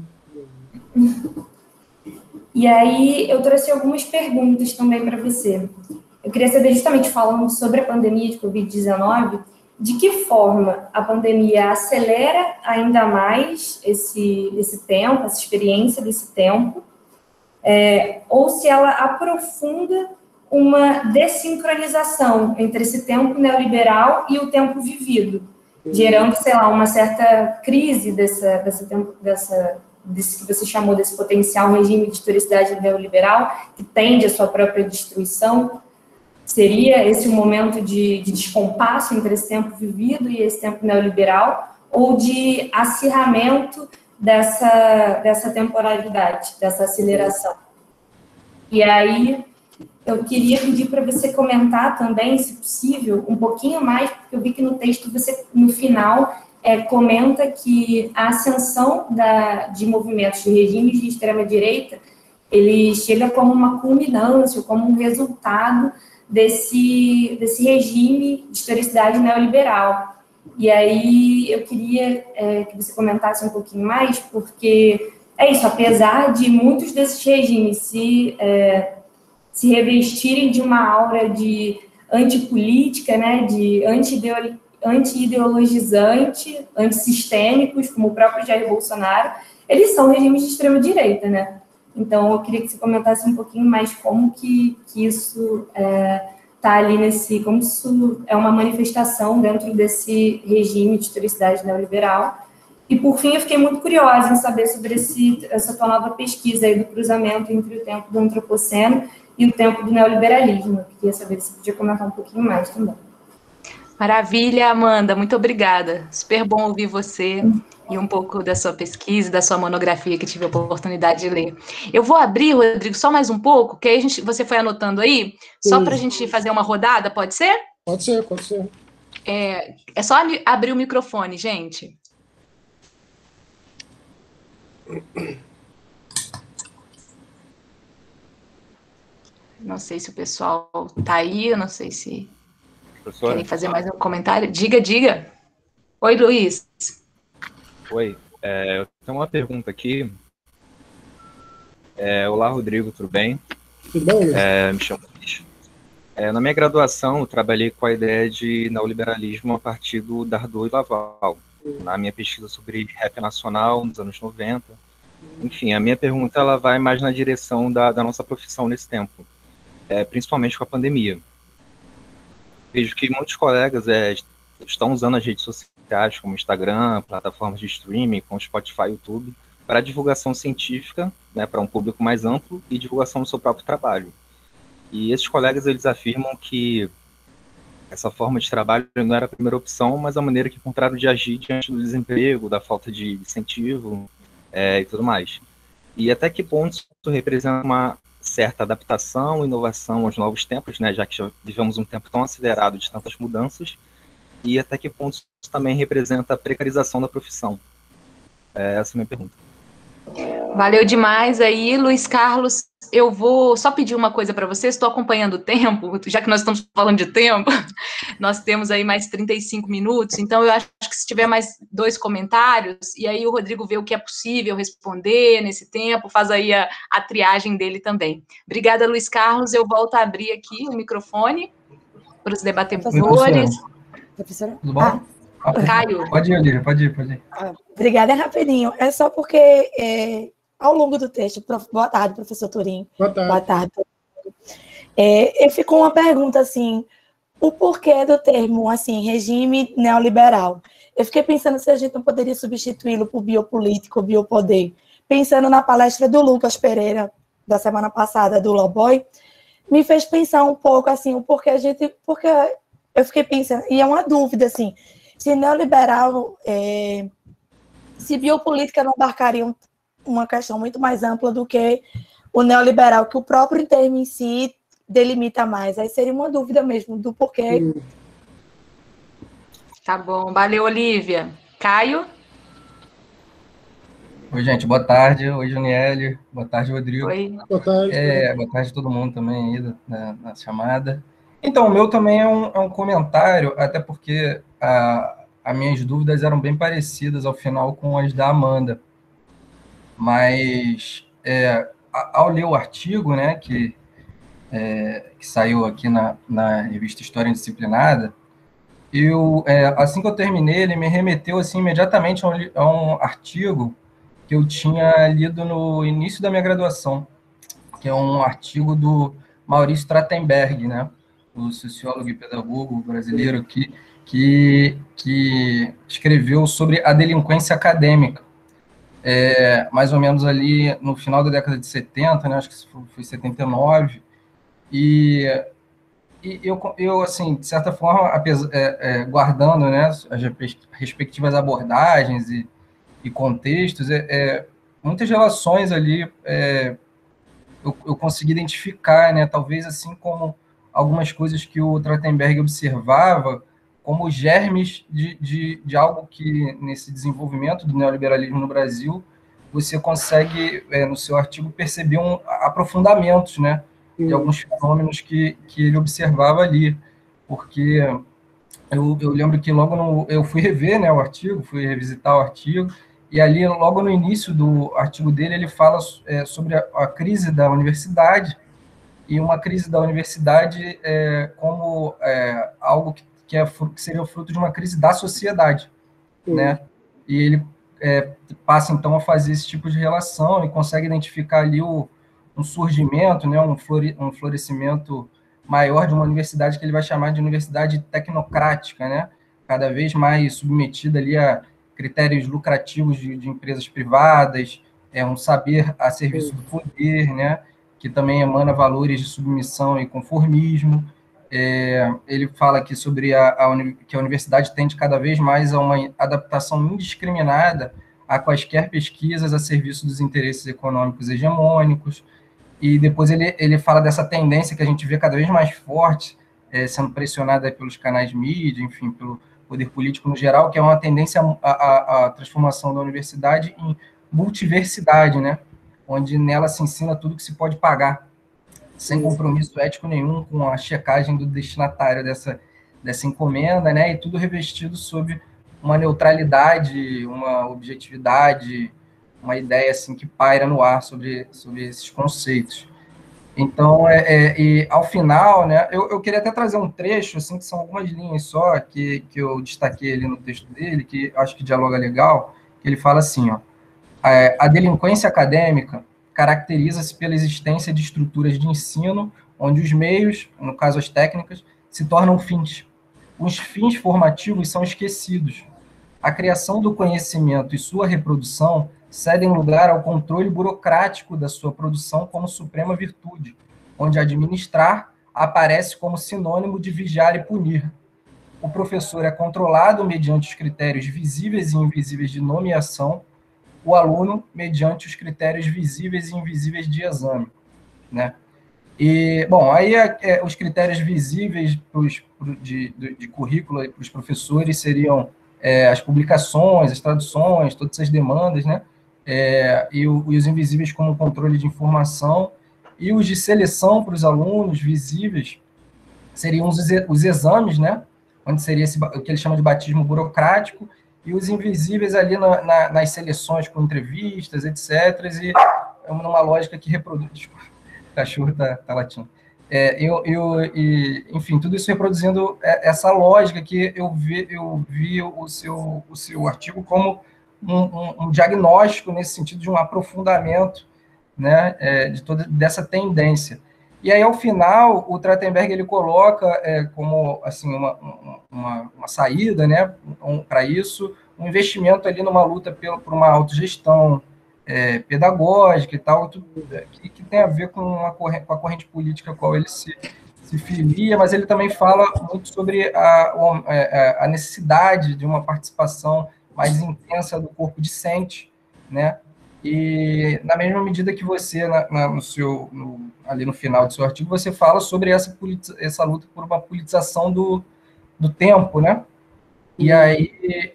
E aí, eu trouxe algumas perguntas também para você. Eu queria saber, justamente falando sobre a pandemia de Covid-19, de que forma a pandemia acelera ainda mais esse tempo, essa experiência desse tempo, ou se ela aprofunda uma dessincronização entre esse tempo neoliberal e o tempo vivido, gerando, sei lá, uma certa crise desse que você chamou desse potencial regime de historicidade neoliberal, que tende à sua própria destruição. Seria esse um momento de descompasso entre esse tempo vivido e esse tempo neoliberal, ou de acirramento dessa temporalidade, dessa aceleração? E aí, eu queria pedir para você comentar também, se possível, um pouquinho mais, porque eu vi que no texto você, no final, comenta que a ascensão de movimentos de regimes de extrema-direita, ele chega como uma culminância, como um resultado desse regime de historicidade neoliberal. E aí eu queria que você comentasse um pouquinho mais, porque isso, apesar de muitos desses regimes se revestirem de uma aura de antipolítica, né, de anti-ideologizante, antissistêmicos, como o próprio Jair Bolsonaro, eles são regimes de extrema-direita, né? Então, eu queria que você comentasse um pouquinho mais como que isso está ali como isso é uma manifestação dentro desse regime de historicidade neoliberal. E, por fim, eu fiquei muito curiosa em saber sobre essa tua nova pesquisa aí do cruzamento entre o tempo do antropoceno e o tempo do neoliberalismo. Eu queria saber se você podia comentar um pouquinho mais também. Maravilha, Amanda, muito obrigada. Super bom ouvir você e um pouco da sua pesquisa, da sua monografia que tive a oportunidade de ler. Eu vou abrir, Rodrigo, só mais um pouco, que aí você foi anotando aí, só para a gente fazer uma rodada, pode ser? Pode ser, pode ser. É só abrir o microfone, gente. Não sei se o pessoal está aí, eu não sei se... Professor? Querem fazer mais um comentário? Diga. Oi, Luiz. Oi, eu tenho uma pergunta aqui. Olá, Rodrigo, tudo bem? Tudo bom, Luiz? Me chamo Luiz. Na minha graduação, eu trabalhei com a ideia de neoliberalismo a partir do Dardot e Laval, na minha pesquisa sobre rap nacional nos anos 90. Enfim, a minha pergunta ela vai mais na direção da nossa profissão nesse tempo, principalmente com a pandemia. Vejo que muitos colegas estão usando as redes sociais, como Instagram, plataformas de streaming, como Spotify e YouTube, para divulgação científica, né, para um público mais amplo e divulgação do seu próprio trabalho. E esses colegas, eles afirmam que essa forma de trabalho não era a primeira opção, mas a maneira que encontraram de agir diante do desemprego, da falta de incentivo e tudo mais. E até que ponto isso representa uma certa adaptação, inovação aos novos tempos, né, já que já vivemos um tempo tão acelerado de tantas mudanças, e até que ponto isso também representa a precarização da profissão. Essa é a minha pergunta. Valeu demais aí, Luiz Carlos. Eu vou só pedir uma coisa para você, estou acompanhando o tempo, já que nós estamos falando de tempo, nós temos aí mais 35 minutos, então eu acho que se tiver mais 2 comentários, e aí o Rodrigo vê o que é possível responder nesse tempo, faz aí a triagem dele também. Obrigada, Luiz Carlos, eu volto a abrir aqui o microfone para os debatedores. Professora? Tudo bom? Caio. Pode ir, Olivia, pode ir. Obrigada, é rapidinho. É só porque ao longo do texto... Boa tarde, professor Turim. Boa tarde. Eu fico uma pergunta, assim, o porquê do termo, assim, regime neoliberal. Eu fiquei pensando se a gente não poderia substituí-lo por biopolítico, biopoder. Pensando na palestra do Lucas Pereira, da semana passada, do Loboy, me fez pensar um pouco, assim, o porquê porque eu fiquei pensando, e é uma dúvida, assim, se neoliberal, se biopolítica não abarcaria uma questão muito mais ampla do que o neoliberal, que o próprio termo em si delimita mais. Aí seria uma dúvida mesmo do porquê. Tá bom, valeu, Olivia. Caio? Oi, gente, boa tarde. Oi, Juniele. Boa tarde, Rodrigo. Oi. Boa tarde. Boa tarde a todo mundo também aí na chamada. Então, o meu também é um comentário, até porque as minhas dúvidas eram bem parecidas ao final com as da Amanda. Mas, ao ler o artigo, né, que saiu aqui na revista História Indisciplinada, assim que eu terminei, ele me remeteu assim, imediatamente a um artigo que eu tinha lido no início da minha graduação, que é um artigo do Maurício Trachtenberg, né, o sociólogo e pedagogo brasileiro que escreveu sobre a delinquência acadêmica, mais ou menos ali no final da década de 70, né, acho que foi 79, e eu assim, de certa forma, guardando, né, as respectivas abordagens e contextos, muitas relações ali eu consegui identificar, né, talvez assim como algumas coisas que o Trachtenberg observava como germes de algo que, nesse desenvolvimento do neoliberalismo no Brasil, você consegue, no seu artigo, perceber aprofundamentos, né, de alguns fenômenos que ele observava ali, porque eu lembro que eu fui rever, né, o artigo, fui revisitar o artigo, e ali, logo no início do artigo dele, ele fala sobre a crise da universidade, e uma crise da universidade como algo que seria o fruto de uma crise da sociedade, né? E ele passa, então, a fazer esse tipo de relação e consegue identificar ali um surgimento, né, um florescimento maior de uma universidade que ele vai chamar de universidade tecnocrática, né? Cada vez mais submetida ali a critérios lucrativos de empresas privadas, um saber a serviço do poder, né, que também emana valores de submissão e conformismo. Ele aqui aqui sobre que a universidade tende cada vez mais a uma adaptação indiscriminada a quaisquer pesquisas a serviço dos interesses econômicos hegemônicos, e depois ele fala dessa tendência que a gente vê cada vez mais forte, sendo pressionada pelos canais de mídia, enfim, pelo poder político no geral, que é uma tendência à transformação da universidade em multiversidade, né? Onde nela se ensina tudo que se pode pagar, sem compromisso ético nenhum com a checagem do destinatário dessa encomenda, né? E tudo revestido sob uma neutralidade, uma objetividade, uma ideia assim que paira no ar sobre esses conceitos. Então, e ao final, né, eu queria até trazer um trecho, assim, que são algumas linhas só, que eu destaquei ali no texto dele, que acho que dialoga legal, que ele fala assim, ó, a delinquência acadêmica caracteriza-se pela existência de estruturas de ensino, onde os meios, no caso as técnicas, se tornam fins. Os fins formativos são esquecidos. A criação do conhecimento e sua reprodução cedem lugar ao controle burocrático da sua produção como suprema virtude, onde administrar aparece como sinônimo de vigiar e punir. O professor é controlado mediante os critérios visíveis e invisíveis de nomeação, o aluno mediante os critérios visíveis e invisíveis de exame, né? E, bom, aí os critérios visíveis de currículo para os professores seriam as publicações, as traduções, todas essas demandas, né? E os invisíveis como controle de informação, e os de seleção para os alunos visíveis seriam os exames, né? Onde seria o que ele chama de batismo burocrático, e os invisíveis ali nas seleções com entrevistas, etc. E numa lógica que reproduz... Desculpa, o cachorro está latindo. Enfim, tudo isso reproduzindo essa lógica que eu vi o seu artigo como um diagnóstico nesse sentido de um aprofundamento, né, dessa tendência. E aí, ao final, o Trachtenberg ele coloca como assim, uma saída, né, para isso, um investimento ali numa luta por uma autogestão, pedagógica e tal, que tem a ver com a corrente política a qual ele se filia, mas ele também fala muito sobre a necessidade de uma participação mais intensa do corpo discente, né? E na mesma medida que você, ali no final do seu artigo, você fala sobre essa luta por uma politização do tempo, né? E aí,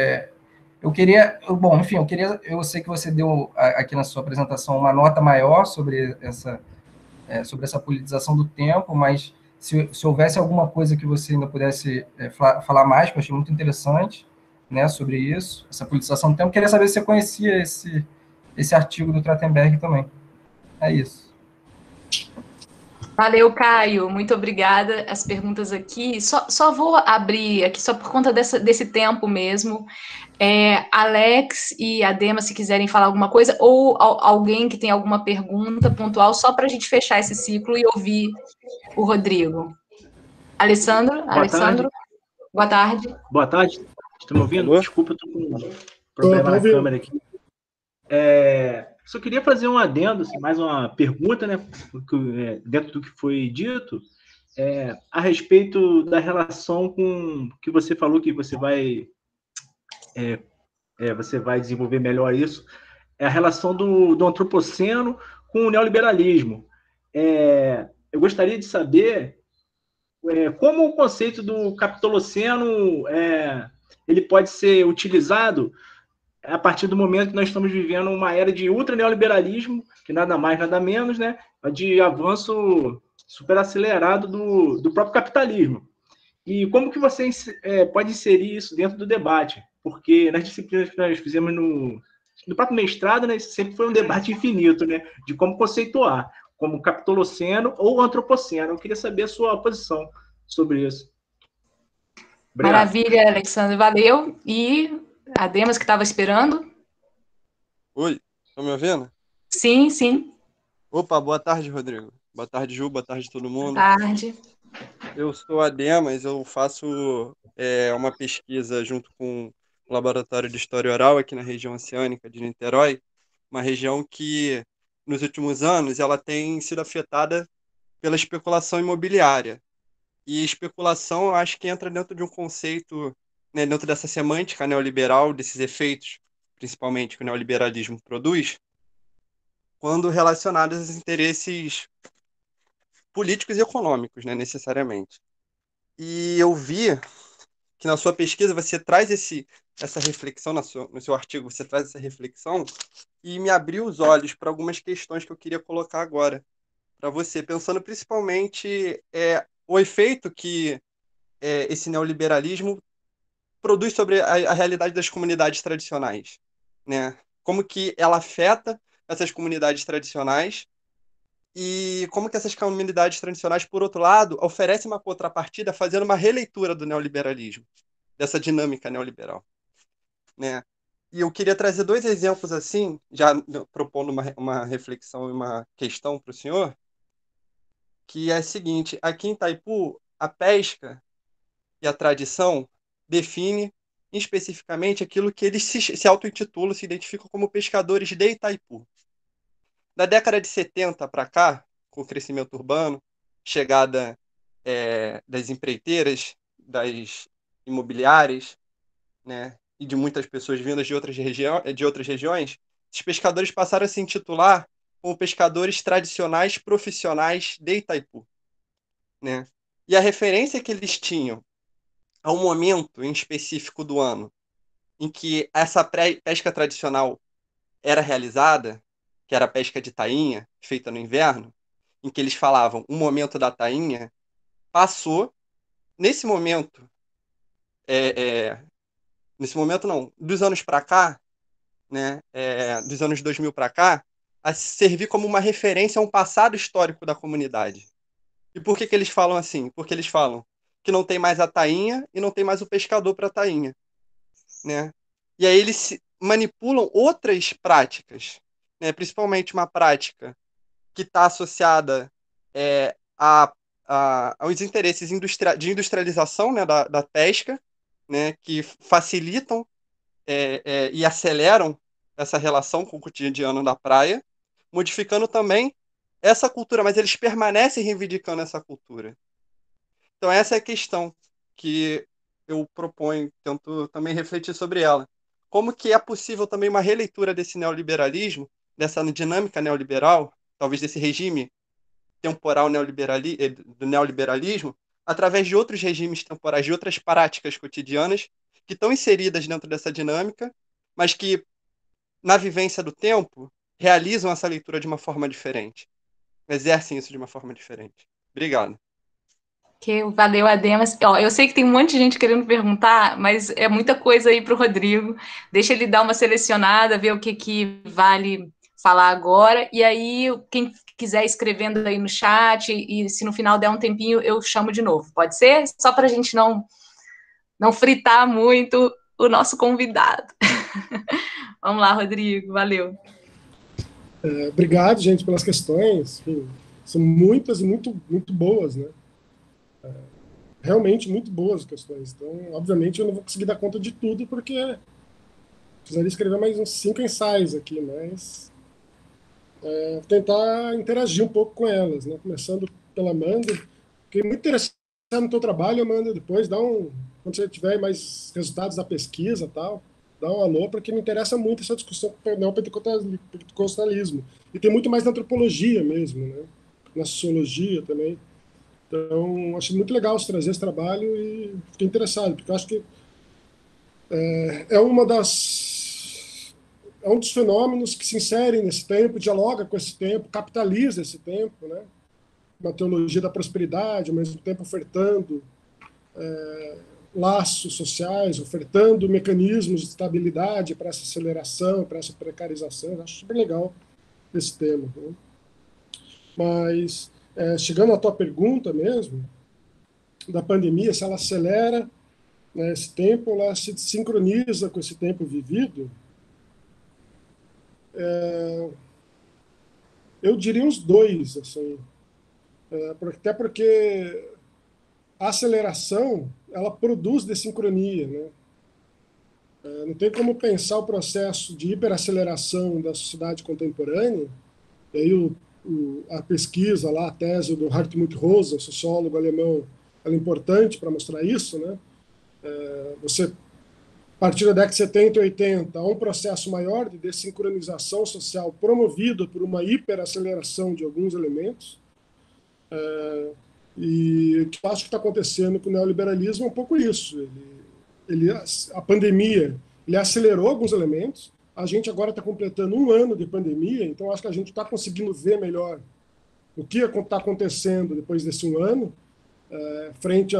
eu sei que você deu aqui na sua apresentação uma nota maior sobre essa politização do tempo, mas se houvesse alguma coisa que você ainda pudesse falar mais, que eu achei muito interessante, né, sobre isso, essa politização do tempo, queria saber se você conhecia esse artigo do Trachtenberg também. É isso. Valeu, Caio. Muito obrigada. As perguntas aqui. Só vou abrir aqui, só por conta desse tempo mesmo. Alex e Adema, se quiserem falar alguma coisa, ou alguém que tem alguma pergunta pontual, só para a gente fechar esse ciclo e ouvir o Rodrigo. Alessandro? Boa tarde. Boa tarde. Estão me ouvindo? Desculpa, eu estou com um problema na câmera aqui. Só queria fazer um adendo, assim, mais uma pergunta, né, dentro do que foi dito, a respeito da relação com que você falou que você vai desenvolver melhor isso, a relação do antropoceno com o neoliberalismo. Eu gostaria de saber como o conceito do capitoloceno ele pode ser utilizado a partir do momento que nós estamos vivendo uma era de ultra-neoliberalismo, que nada mais, nada menos, né, de avanço super acelerado do próprio capitalismo. E como que você pode inserir isso dentro do debate? Porque nas disciplinas que nós fizemos no próprio mestrado, né, sempre foi um debate infinito, né, de como conceituar, como capitoloceno ou antropoceno. Eu queria saber a sua posição sobre isso. Obrigado. Maravilha, Alexandre, valeu. E a Demas, que estava esperando. Oi, estão me ouvindo? Sim, sim. Opa, boa tarde, Rodrigo. Boa tarde, Ju, boa tarde todo mundo. Boa tarde. Eu sou a Demas, eu faço uma pesquisa junto com o Laboratório de História Oral aqui na região oceânica de Niterói, uma região que, nos últimos anos, ela tem sido afetada pela especulação imobiliária. E especulação, eu acho que entra dentro de um conceito, né, dentro dessa semântica neoliberal, desses efeitos, principalmente, que o neoliberalismo produz, quando relacionados aos interesses políticos e econômicos, né, necessariamente. E eu vi que na sua pesquisa você traz essa reflexão, no seu artigo você traz essa reflexão, e me abriu os olhos para algumas questões que eu queria colocar agora para você, pensando principalmente o efeito que esse neoliberalismo produz sobre a realidade das comunidades tradicionais, né? Como que ela afeta essas comunidades tradicionais e como que essas comunidades tradicionais, por outro lado, oferecem uma contrapartida fazendo uma releitura do neoliberalismo, dessa dinâmica neoliberal, né? E eu queria trazer dois exemplos assim, já propondo uma reflexão e uma questão para o senhor, que é a seguinte: aqui em Itaipu, a pesca e a tradição define especificamente aquilo que eles se auto-intitulam, se identificam como pescadores de Itaipu. Da década de 70 para cá, com o crescimento urbano, chegada das empreiteiras, das imobiliárias, né, e de muitas pessoas vindas de outras regiões, esses pescadores passaram a se intitular como pescadores tradicionais profissionais de Itaipu, né? E a referência que eles tinham a um momento em específico do ano em que essa pesca tradicional era realizada, que era a pesca de tainha, feita no inverno, em que eles falavam o momento da tainha, passou, nesse momento não, dos anos para cá, né, dos anos 2000 para cá, a servir como uma referência a um passado histórico da comunidade. E por que eles falam assim? Porque eles falam que não tem mais a tainha e não tem mais o pescador para a tainha, né? E aí eles manipulam outras práticas, né? Principalmente uma prática que está associada aos interesses de industrialização, né, da pesca, né, que facilitam e aceleram essa relação com o cotidiano da praia, modificando também essa cultura, mas eles permanecem reivindicando essa cultura. Então essa é a questão que eu proponho, tento também refletir sobre ela. Como que é possível também uma releitura desse neoliberalismo, dessa dinâmica neoliberal, talvez desse regime temporal do neoliberalismo, através de outros regimes temporais, de outras práticas cotidianas que estão inseridas dentro dessa dinâmica, mas que, na vivência do tempo, realizam essa leitura de uma forma diferente, exercem isso de uma forma diferente. Obrigado. Valeu, Ademas. Ó, eu sei que tem um monte de gente querendo perguntar, mas é muita coisa aí para o Rodrigo. Deixa ele dar uma selecionada, ver o que vale falar agora, e aí quem quiser escrevendo aí no chat, e se no final der um tempinho, eu chamo de novo. Pode ser? Só para a gente não fritar muito o nosso convidado. Vamos lá, Rodrigo. Valeu. Obrigado, gente, pelas questões. Enfim, são muitas e muito boas, né? Realmente muito boas questões. Então, obviamente, eu não vou conseguir dar conta de tudo, porque precisaria escrever mais uns 5 ensaios aqui, mas vou tentar interagir um pouco com elas, né? Começando pela Amanda. Fiquei muito interessado no teu trabalho, Amanda. Depois, quando você tiver mais resultados da pesquisa e tal, dá um alô, porque me interessa muito essa discussão com o neopentecostalismo. E tem muito mais na antropologia mesmo, né? Na sociologia também. Então, acho muito legal você trazer esse trabalho e fiquei interessado, porque eu acho que é um dos fenômenos que se inserem nesse tempo, dialoga com esse tempo, capitaliza esse tempo, né? Uma teologia da prosperidade, ao mesmo tempo ofertando laços sociais, ofertando mecanismos de estabilidade para essa aceleração, para essa precarização. Eu acho super legal esse tema, né? Mas chegando à tua pergunta mesmo, da pandemia, se ela acelera, né, esse tempo, ela se sincroniza com esse tempo vivido, eu diria os dois, assim, até porque a aceleração, ela produz dessincronia, né? Não tem como pensar o processo de hiperaceleração da sociedade contemporânea, e aí a pesquisa lá, a tese do Hartmut Rosa, sociólogo alemão, ela é importante para mostrar isso, né? Você, a partir da década de 70 e 80, há um processo maior de dessincronização social promovido por uma hiperaceleração de alguns elementos, e o que eu acho que está acontecendo com o neoliberalismo é um pouco isso. A pandemia, ele acelerou alguns elementos. A gente agora está completando 1 ano de pandemia, então acho que a gente está conseguindo ver melhor o que está acontecendo depois desse 1 ano, frente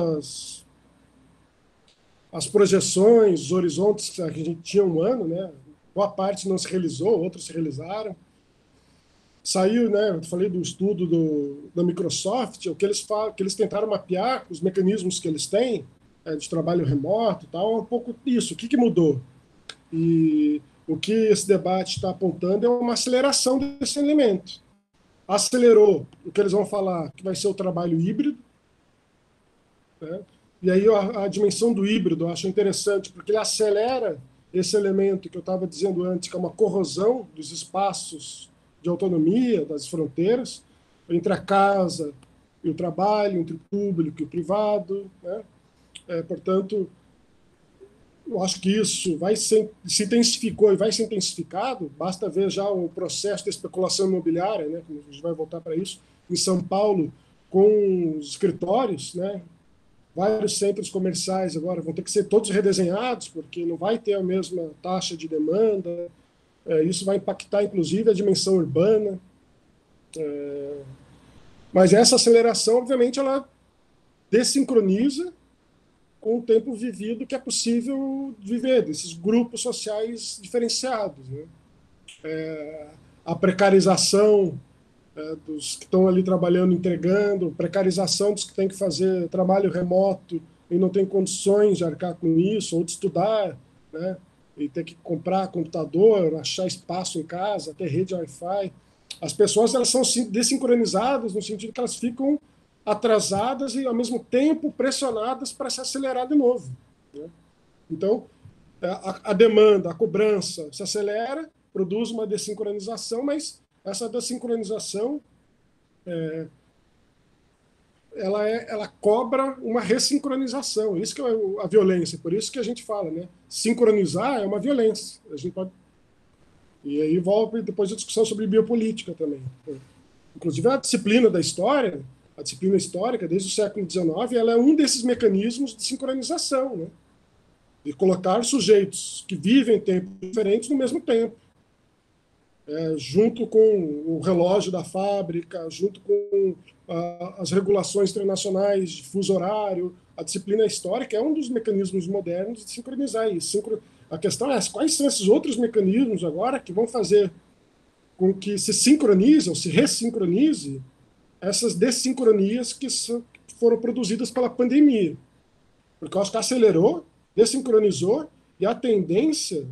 às projeções, os horizontes que a gente tinha 1 ano, né? Boa parte não se realizou, outros se realizaram. Saiu, né? Eu falei do estudo da Microsoft, o que eles tentaram mapear os mecanismos que eles têm de trabalho remoto e tal, é um pouco isso. O que mudou? E o que esse debate está apontando é uma aceleração desse elemento. Acelerou o que eles vão falar, que vai ser o trabalho híbrido, né? E aí a dimensão do híbrido eu acho interessante, porque ele acelera esse elemento que eu estava dizendo antes, que é uma corrosão dos espaços de autonomia, das fronteiras, entre a casa e o trabalho, entre o público e o privado, né? Portanto, eu acho que isso se intensificou e vai ser intensificado. Basta ver já o processo de especulação imobiliária, né? A gente vai voltar para isso, em São Paulo, com os escritórios, né? Vários centros comerciais agora vão ter que ser todos redesenhados, porque não vai ter a mesma taxa de demanda. Isso vai impactar, inclusive, a dimensão urbana. Mas essa aceleração, obviamente, ela dessincroniza com o tempo vivido que é possível viver, desses grupos sociais diferenciados, né? A precarização dos que estão ali trabalhando, entregando, precarização dos que têm que fazer trabalho remoto e não têm condições de arcar com isso, ou de estudar, né? E ter que comprar computador, achar espaço em casa, ter rede Wi-Fi. As pessoas, elas são desincronizadas no sentido que elas ficam atrasadas e, ao mesmo tempo, pressionadas para se acelerar de novo, né? Então, a demanda, a cobrança se acelera produz uma desincronização, mas essa desincronização ela cobra uma ressincronização. Isso que é a violência. Por isso que a gente fala, né? Sincronizar é uma violência. A gente pode... E aí volta depois a discussão sobre biopolítica também. Inclusive a disciplina da história, a disciplina histórica, desde o século XIX, ela é um desses mecanismos de sincronização, né? De colocar sujeitos que vivem tempos diferentes no mesmo tempo. Junto com o relógio da fábrica, junto com as regulações internacionais de fuso horário, a disciplina histórica é um dos mecanismos modernos de sincronizar isso. A questão é quais são esses outros mecanismos agora que vão fazer com que se sincronize ou se ressincronize essas dessincronias que foram produzidas pela pandemia. Porque eu acho que acelerou, desincronizou, e a tendência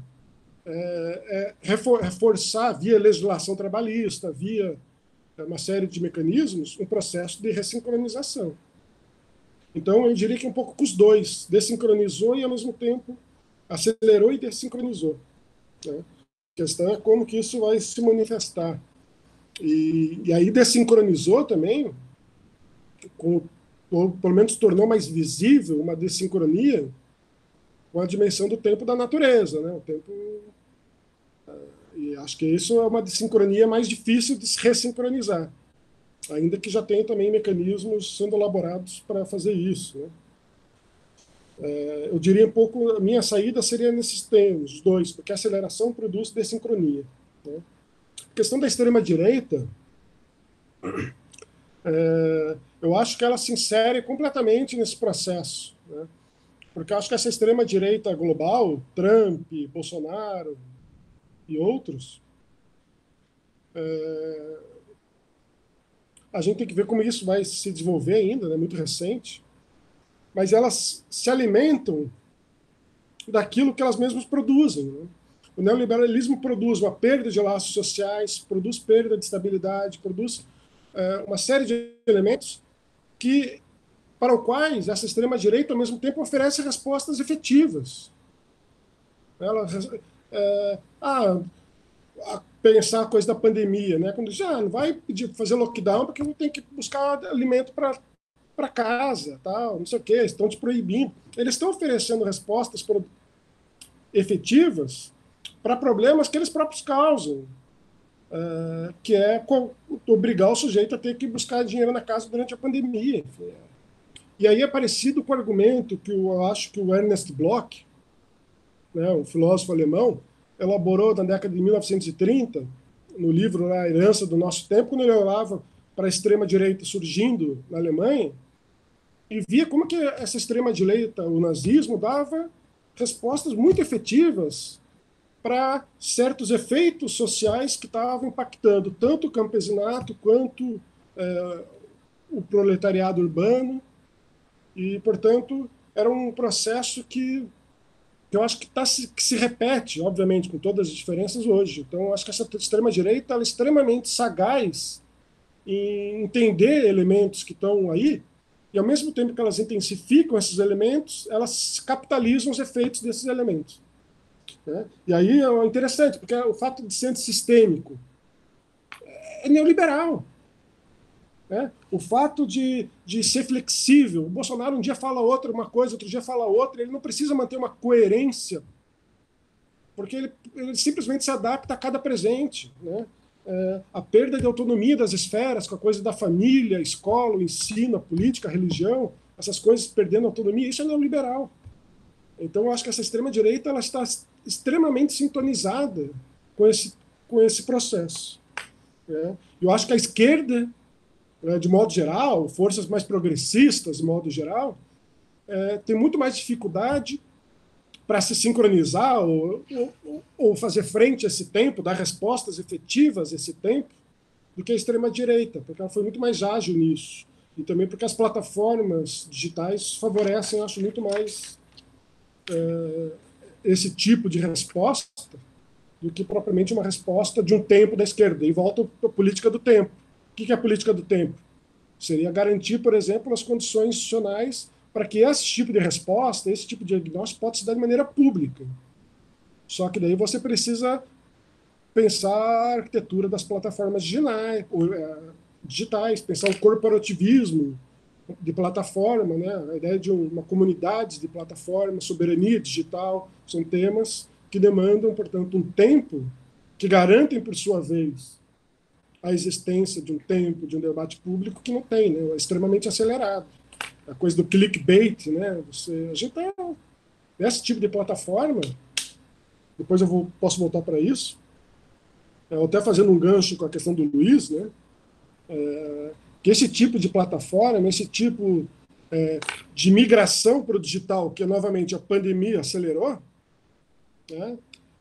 reforçar via legislação trabalhista, via uma série de mecanismos, um processo de ressincronização. Então, eu diria que um pouco com os dois, desincronizou e, ao mesmo tempo, acelerou e desincronizou. Né? A questão é como que isso vai se manifestar. E aí desincronizou também, ou pelo menos tornou mais visível uma desincronia com a dimensão do tempo da natureza, né? O tempo, e acho que isso é uma desincronia mais difícil de se ressincronizar, ainda que já tenha também mecanismos sendo elaborados para fazer isso, né? Eu diria um pouco, a minha saída seria nesses termos, os dois, porque a aceleração produz desincronia, né? A questão da extrema-direita, eu acho que ela se insere completamente nesse processo, né? Porque eu acho que essa extrema-direita global, Trump, Bolsonaro e outros, a gente tem que ver como isso vai se desenvolver ainda, né? Muito recente, mas elas se alimentam daquilo que elas mesmas produzem, né? O neoliberalismo produz uma perda de laços sociais, produz perda de estabilidade, produz uma série de elementos para os quais essa extrema-direita, ao mesmo tempo, oferece respostas efetivas. Ela, pensar a coisa da pandemia, né? Quando diz, não vai pedir fazer lockdown porque não tem que buscar alimento para casa, tal, não sei o quê, estão te proibindo. Eles estão oferecendo respostas efetivas para problemas que eles próprios causam, que é obrigar o sujeito a ter que buscar dinheiro na casa durante a pandemia. Enfim. E aí é parecido com o argumento que eu acho que o Ernst Bloch, né, um filósofo alemão, elaborou na década de 1930, no livro A Herança do Nosso Tempo, quando ele olhava para a extrema-direita surgindo na Alemanha, e via como que essa extrema-direita, o nazismo, dava respostas muito efetivas para certos efeitos sociais que estavam impactando tanto o campesinato quanto o proletariado urbano. E, portanto, era um processo que eu acho que se repete, obviamente, com todas as diferenças hoje. Então, eu acho que essa extrema-direita é extremamente sagaz em entender elementos que estão aí, e, ao mesmo tempo que elas intensificam esses elementos, elas capitalizam os efeitos desses elementos. Né? E aí é interessante, porque o fato de ser antissistêmico é neoliberal. Né? O fato de ser flexível, o Bolsonaro um dia fala uma coisa, outro dia fala outra, ele não precisa manter uma coerência, porque ele simplesmente se adapta a cada presente. Né? A perda de autonomia das esferas, com a coisa da família, a escola, o ensino, a política, a religião, essas coisas perdendo autonomia, isso é neoliberal. Então, eu acho que essa extrema-direita ela está extremamente sintonizada com esse processo. Né? Eu acho que a esquerda, de modo geral, forças mais progressistas, de modo geral, tem muito mais dificuldade para se sincronizar ou fazer frente a esse tempo, dar respostas efetivas a esse tempo, do que a extrema-direita, porque ela foi muito mais ágil nisso. E também porque as plataformas digitais favorecem, eu acho, muito mais esse tipo de resposta do que propriamente uma resposta de um tempo da esquerda. E volta à política do tempo. O que é a política do tempo? Seria garantir, por exemplo, as condições institucionais para que esse tipo de resposta, esse tipo de diagnóstico possa se dar de maneira pública. Só que daí você precisa pensar a arquitetura das plataformas digitais, pensar o corporativismo de plataforma, né? A ideia de uma comunidade de plataforma, soberania digital, são temas que demandam, portanto, um tempo que garantem, por sua vez, a existência de um tempo, de um debate público que não tem, né? É extremamente acelerado. A coisa do clickbait, né? A gente tá nesse tipo de plataforma, depois posso voltar para isso, até fazendo um gancho com a questão do Luiz, né? Que esse tipo de plataforma, esse tipo de migração para o digital, que novamente a pandemia acelerou, né?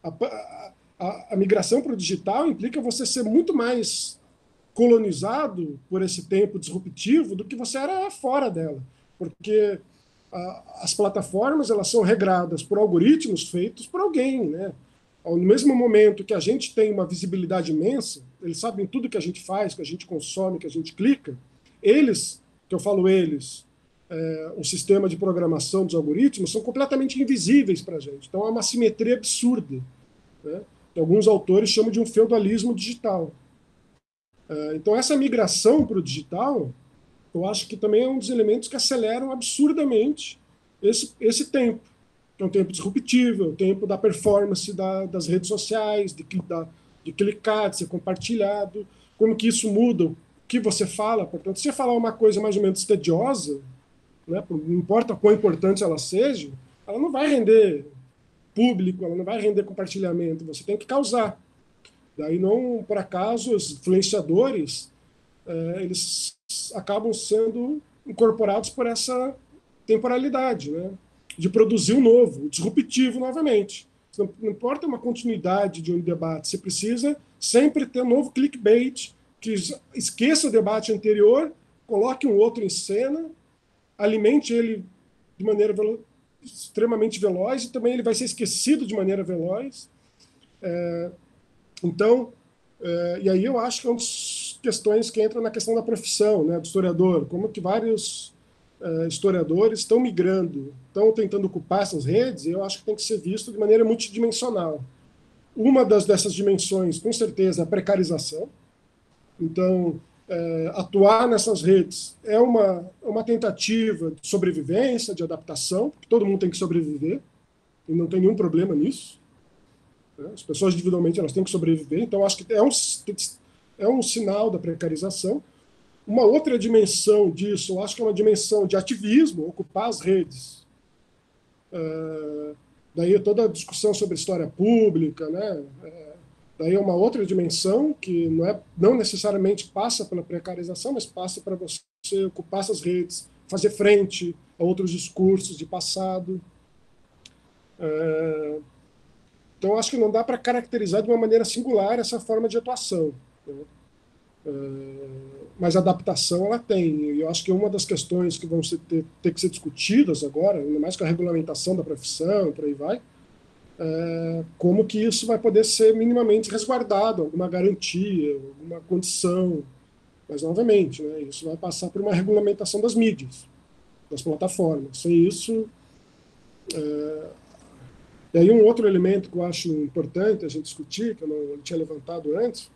A migração para o digital implica você ser muito mais colonizado por esse tempo disruptivo do que você era fora dela, porque as plataformas elas são regradas por algoritmos feitos por alguém, né? No mesmo momento que a gente tem uma visibilidade imensa, eles sabem tudo que a gente faz, que a gente consome, que a gente clica, eles, que eu falo eles, o sistema de programação dos algoritmos, são completamente invisíveis para a gente. Então, há uma simetria absurda, né? Alguns autores chamam de um feudalismo digital. Então, essa migração para o digital, eu acho que também é um dos elementos que aceleram absurdamente esse tempo. É um tempo disruptivo, é o tempo da performance das redes sociais, de clicar, de ser compartilhado, como que isso muda o que você fala. Portanto, se você falar uma coisa mais ou menos tediosa, né, não importa quão importante ela seja, ela não vai render público, ela não vai render compartilhamento, você tem que causar. Daí, não por acaso, os influenciadores, eles acabam sendo incorporados por essa temporalidade, né? De produzir o novo, o disruptivo novamente. Não importa uma continuidade de um debate, você precisa sempre ter um novo clickbait, que esqueça o debate anterior, coloque um outro em cena, alimente ele de maneira extremamente veloz, e também ele vai ser esquecido de maneira veloz. Então, e aí eu acho que é uma das questões que entra na questão da profissão, né, do historiador, como que vários historiadores estão migrando, estão tentando ocupar essas redes, e eu acho que tem que ser visto de maneira multidimensional. Uma dessas dimensões, com certeza, é a precarização. Então, atuar nessas redes é uma tentativa de sobrevivência, de adaptação, porque todo mundo tem que sobreviver, e não tem nenhum problema nisso. As pessoas individualmente elas têm que sobreviver, então acho que é um sinal da precarização. Uma outra dimensão disso, eu acho que é uma dimensão de ativismo, ocupar as redes. Daí toda a discussão sobre história pública, né? Daí é uma outra dimensão que não necessariamente passa pela precarização, mas passa para você ocupar essas redes, fazer frente a outros discursos de passado. Então, acho que não dá para caracterizar de uma maneira singular essa forma de atuação, né? Mas a adaptação ela tem. E eu acho que uma das questões que vão ter que ser discutidas agora, ainda mais com a regulamentação da profissão, por aí vai, como que isso vai poder ser minimamente resguardado, alguma garantia, alguma condição. Mas, novamente, né, isso vai passar por uma regulamentação das mídias, das plataformas. Sem isso... E aí um outro elemento que eu acho importante a gente discutir, que eu não tinha levantado antes,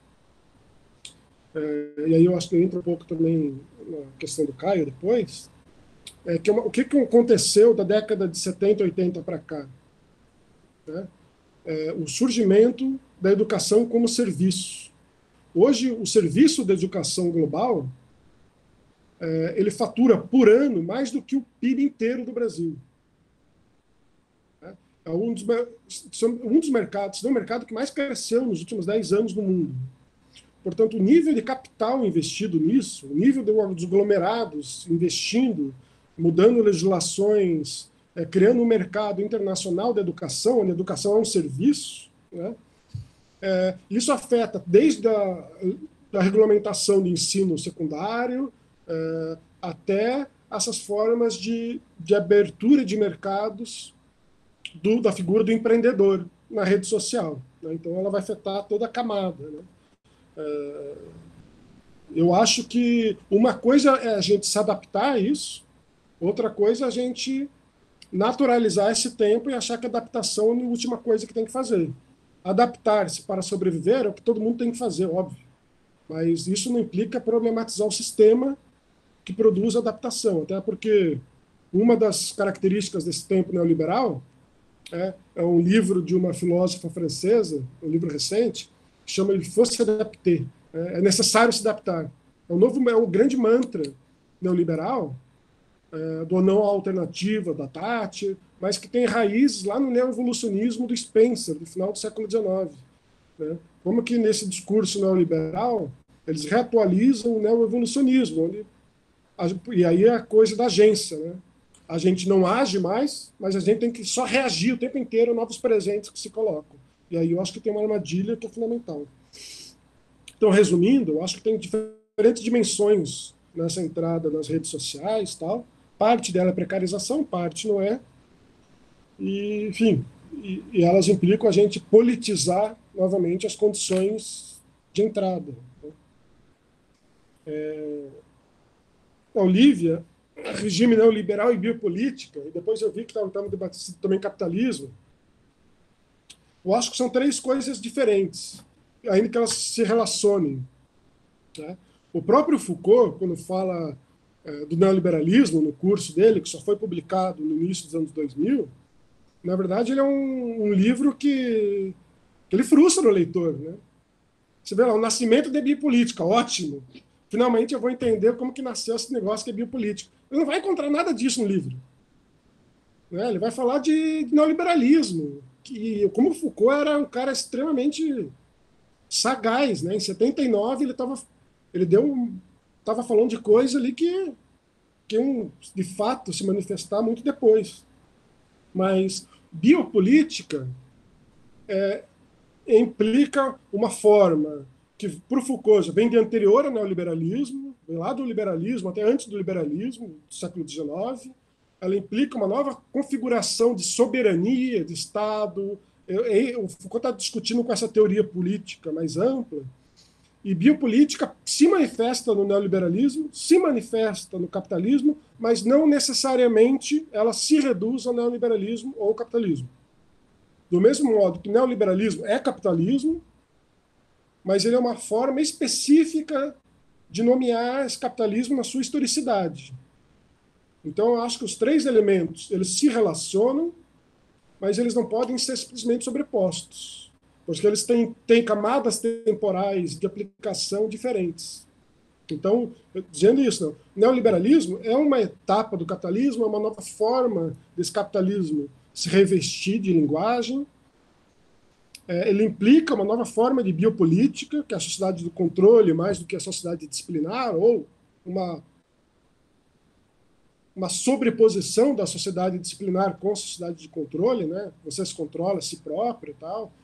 e aí eu acho que entra um pouco também na questão do Caio depois, que o que aconteceu da década de 70, 80 para cá? Né? O surgimento da educação como serviço. Hoje, o serviço da educação global, ele fatura por ano mais do que o PIB inteiro do Brasil. É um dos mercados, se não o mercado que mais cresceu nos últimos 10 anos no mundo. Portanto, o nível de capital investido nisso, o nível dos aglomerados investindo, mudando legislações, criando um mercado internacional da educação, onde a educação é um serviço, né? Isso afeta desde a regulamentação de ensino secundário até essas formas de abertura de mercados da figura do empreendedor na rede social, né? Então, ela vai afetar toda a camada, né? Eu acho que uma coisa é a gente se adaptar a isso, outra coisa é a gente naturalizar esse tempo e achar que a adaptação é a última coisa que tem que fazer. adaptar-se para sobreviver é o que todo mundo tem que fazer, óbvio. Mas isso não implica problematizar o sistema que produz adaptação, até porque uma das características desse tempo neoliberal é um livro de uma filósofa francesa, um livro recente, que chama Il faut s'adapter. É necessário se adaptar. É um grande mantra neoliberal, do não alternativa, da Thatcher, mas que tem raízes lá no neoevolucionismo do Spencer, do final do século XIX. Né? Como que nesse discurso neoliberal eles reatualizam o neoevolucionismo, e aí é a coisa da agência. Né? A gente não age mais, mas a gente tem que só reagir o tempo inteiro a novos presentes que se colocam. E aí eu acho que tem uma armadilha que é fundamental. Então, resumindo, eu acho que tem diferentes dimensões nessa entrada nas redes sociais, tal. Parte dela é precarização, parte não é. E, enfim, e elas implicam a gente politizar novamente as condições de entrada. Olívia, regime neoliberal e biopolítica, e depois eu vi que estava debatendo também capitalismo. Eu acho que são três coisas diferentes, ainda que elas se relacionem. Né? O próprio Foucault, quando fala do neoliberalismo, no curso dele, que só foi publicado no início dos anos 2000, na verdade ele é um livro que ele frustra o leitor. Né? Você vê lá, o nascimento da biopolítica, ótimo. Finalmente eu vou entender como que nasceu esse negócio que é biopolítica. Ele não vai encontrar nada disso no livro. Né? Ele vai falar de neoliberalismo, que como o Foucault era um cara extremamente sagaz. Né? Em 79 ele estava falando de coisa ali que de fato se manifestar muito depois. Mas biopolítica implica uma forma que, para o Foucault, vem de anterior ao neoliberalismo, vem lá do liberalismo, até antes do liberalismo, do século XIX. Ela implica uma nova configuração de soberania, de Estado. O Foucault está discutindo com essa teoria política mais ampla. E biopolítica se manifesta no neoliberalismo, se manifesta no capitalismo, mas não necessariamente ela se reduz ao neoliberalismo ou ao capitalismo. Do mesmo modo que o neoliberalismo é capitalismo, mas ele é uma forma específica de nomear esse capitalismo na sua historicidade. Então, eu acho que os três elementos eles se relacionam, mas eles não podem ser simplesmente sobrepostos, porque eles têm camadas temporais de aplicação diferentes. Então, dizendo isso, o neoliberalismo é uma etapa do capitalismo, é uma nova forma desse capitalismo se revestir de linguagem. Ele implica uma nova forma de biopolítica, que é a sociedade do controle mais do que a sociedade disciplinar, ou uma sobreposição da sociedade disciplinar com a sociedade de controle, né? Você se controla a si próprio e tal.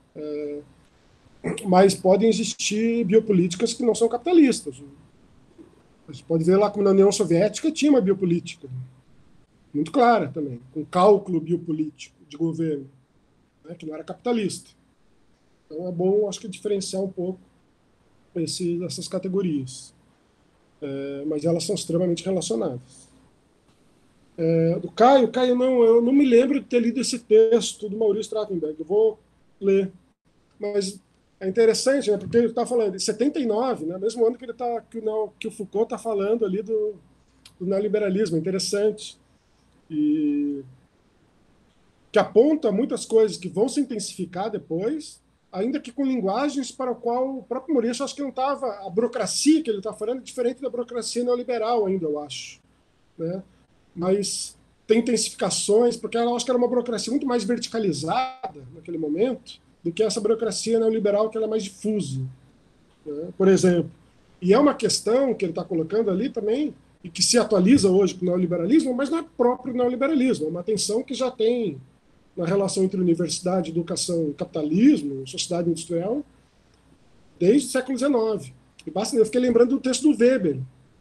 Mas podem existir biopolíticas que não são capitalistas. A gente pode ver lá como na União Soviética tinha uma biopolítica muito clara também, com cálculo biopolítico de governo, né, que não era capitalista. Então é bom, acho que, diferenciar um pouco essas categorias. Mas elas são extremamente relacionadas. Do Caio, eu não me lembro de ter lido esse texto do Maurício Trachtenberg. Eu vou ler. Mas é interessante, né, porque ele está falando de 79, né, mesmo ano que o Foucault está falando ali do neoliberalismo. É interessante. E que aponta muitas coisas que vão se intensificar depois, ainda que com linguagens para o qual o próprio Maurício, acho que não estava... A burocracia que ele está falando é diferente da burocracia neoliberal ainda, eu acho. Né? Mas tem intensificações, porque eu acho que era uma burocracia muito mais verticalizada naquele momento do que essa burocracia neoliberal, que ela é mais difusa. Né? Por exemplo. E é uma questão que ele está colocando ali também, e que se atualiza hoje com o neoliberalismo, mas não é próprio neoliberalismo, é uma tensão que já tem na relação entre universidade, educação e capitalismo, sociedade industrial, desde o século XIX. E basta, eu fiquei lembrando do texto do Weber,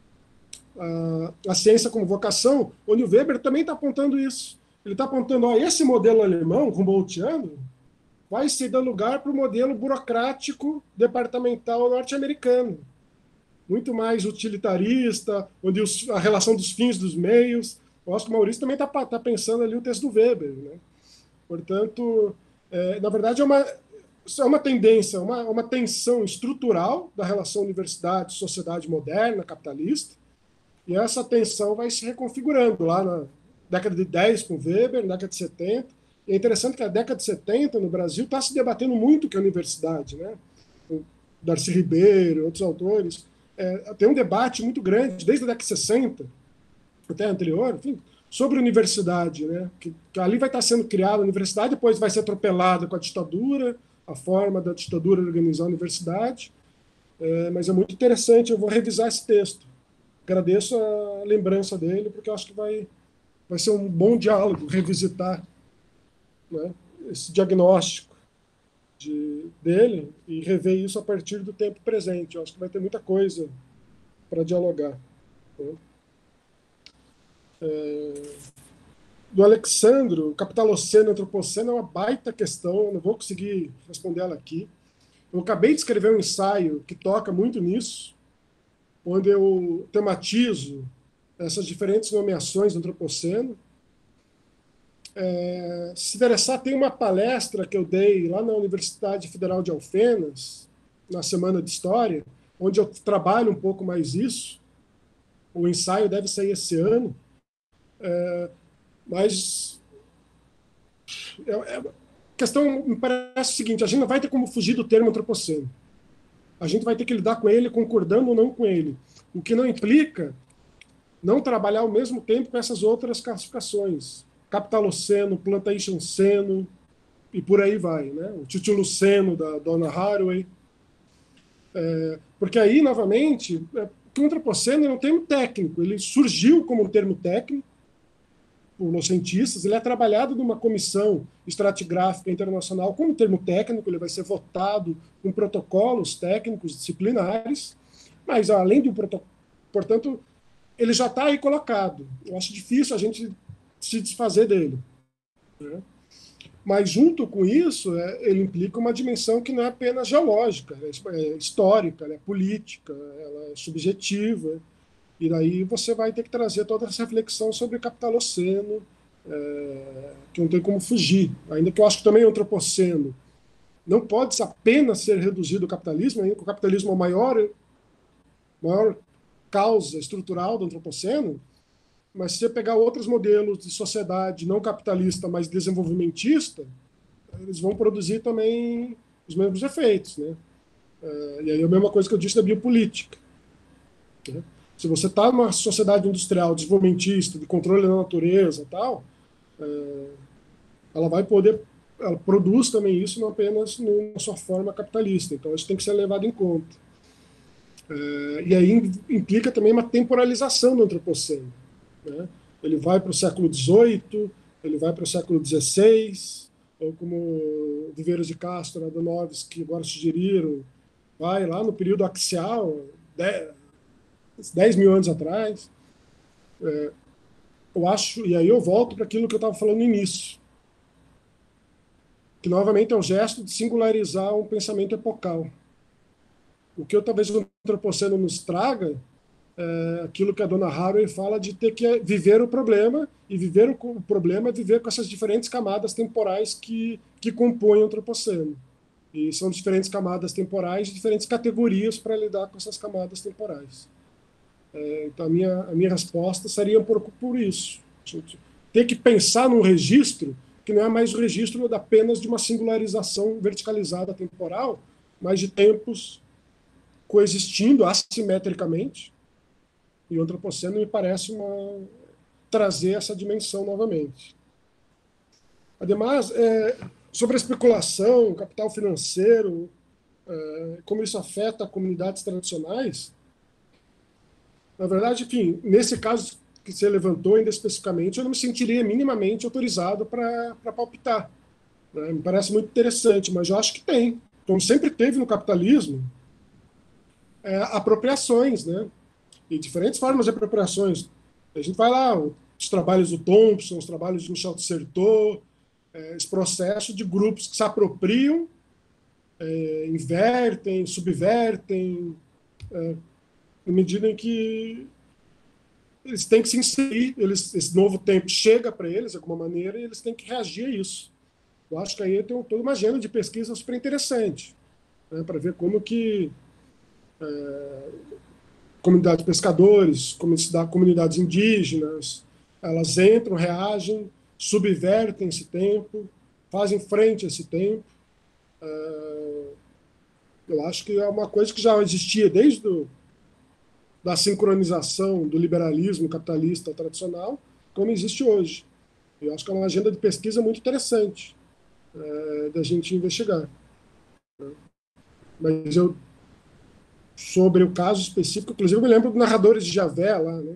a ciência como vocação, onde o Weber também está apontando isso. Ele está apontando, esse modelo alemão, humboldtiano, vai se dar lugar para o modelo burocrático departamental norte-americano, muito mais utilitarista, onde a relação dos fins dos meios. Eu acho que o Maurício também está pensando ali o texto do Weber. Né? Portanto, na verdade, isso é uma tendência, uma tensão estrutural da relação universidade-sociedade moderna, capitalista, e essa tensão vai se reconfigurando lá na década de 10 com Weber, na década de 70. E é interessante que a década de 70 no Brasil está se debatendo muito com a universidade, né? O Darcy Ribeiro, outros autores, tem um debate muito grande, desde a década de 60 até a anterior, enfim, sobre a universidade, né? Que ali vai estar sendo criada a universidade, depois vai ser atropelada com a ditadura, a forma da ditadura de organizar a universidade. Mas é muito interessante, eu vou revisar esse texto. Agradeço a lembrança dele, porque eu acho que vai ser um bom diálogo, revisitar, né, esse diagnóstico dele e rever isso a partir do tempo presente. Eu acho que vai ter muita coisa para dialogar. Né? Do Alexandro, Capitaloceno e Antropoceno é uma baita questão, eu não vou conseguir responder ela aqui. Eu acabei de escrever um ensaio que toca muito nisso, onde eu tematizo essas diferentes nomeações do Antropoceno. Se interessar, tem uma palestra que eu dei lá na Universidade Federal de Alfenas, na Semana de História, onde eu trabalho um pouco mais isso. O ensaio deve sair esse ano. Mas a questão me parece o seguinte: a gente não vai ter como fugir do termo Antropoceno. A gente vai ter que lidar com ele, concordando ou não com ele. O que não implica não trabalhar ao mesmo tempo com essas outras classificações. Capitaloceno, Plantationceno, e por aí vai, né? O Tituluceno, da Donna Haraway. Porque aí, novamente, o Antropoceno é um termo técnico. Ele surgiu como um termo técnico por cientistas, ele é trabalhado numa comissão estratigráfica internacional como termo técnico, ele vai ser votado com protocolos técnicos disciplinares, mas além do protocolo, portanto, ele já está aí colocado. Eu acho difícil a gente se desfazer dele. Né? Mas junto com isso, ele implica uma dimensão que não é apenas geológica, é histórica, ela é política, ela é subjetiva. E daí você vai ter que trazer toda essa reflexão sobre o Capitaloceno, que não tem como fugir. Ainda que eu acho que também o Antropoceno não pode apenas ser reduzido ao capitalismo, ainda que o capitalismo é a maior causa estrutural do Antropoceno, mas se você pegar outros modelos de sociedade não capitalista, mas desenvolvimentista, eles vão produzir também os mesmos efeitos. Né? E aí é a mesma coisa que eu disse da biopolítica. Né? Se você está numa sociedade industrial desenvolvimentista, de controle da natureza e tal, ela produz também isso, não apenas na sua forma capitalista. Então, isso tem que ser levado em conta. E aí implica também uma temporalização do Antropoceno. Né? Ele vai para o século XVIII, ele vai para o século XVI, ou como Viveiros de Castro, Adanovski, que agora sugeriram, vai lá no período axial, 10 mil anos atrás. Eu acho, e aí eu volto para aquilo que eu estava falando no início, que novamente é um gesto de singularizar um pensamento epocal. O que talvez o Antropoceno nos traga é aquilo que a Donna Haraway fala de ter que viver o problema, e viver o problema é viver com essas diferentes camadas temporais que compõem o Antropoceno. E são diferentes camadas temporais, diferentes categorias para lidar com essas camadas temporais. Então, a minha resposta seria por isso. Ter que pensar num registro que não é mais o registro apenas de uma singularização verticalizada temporal, mas de tempos coexistindo assimetricamente. E o Antropoceno me parece trazer essa dimensão novamente. Ademais, sobre a especulação, capital financeiro, como isso afeta comunidades tradicionais, na verdade, enfim, nesse caso que você levantou ainda especificamente, eu não me sentiria minimamente autorizado para palpitar. Né? Me parece muito interessante, mas eu acho que tem. Como sempre teve no capitalismo, apropriações, né? E diferentes formas de apropriações. A gente vai lá, os trabalhos do Thompson, os trabalhos de Michel Dissertot, esse processo de grupos que se apropriam, invertem, subvertem, na medida em que eles têm que se inserir, esse novo tempo chega para eles de alguma maneira e eles têm que reagir a isso. Eu acho que aí tem toda uma agenda de pesquisa super interessante, né, para ver como que comunidade de pescadores, comunidades indígenas, elas entram, reagem, subvertem esse tempo, fazem frente a esse tempo. Eu acho que é uma coisa que já existia desde da sincronização do liberalismo capitalista tradicional, como existe hoje. Eu acho que é uma agenda de pesquisa muito interessante da gente investigar. Mas sobre o caso específico, inclusive eu me lembro do Narradores de Javé lá, né?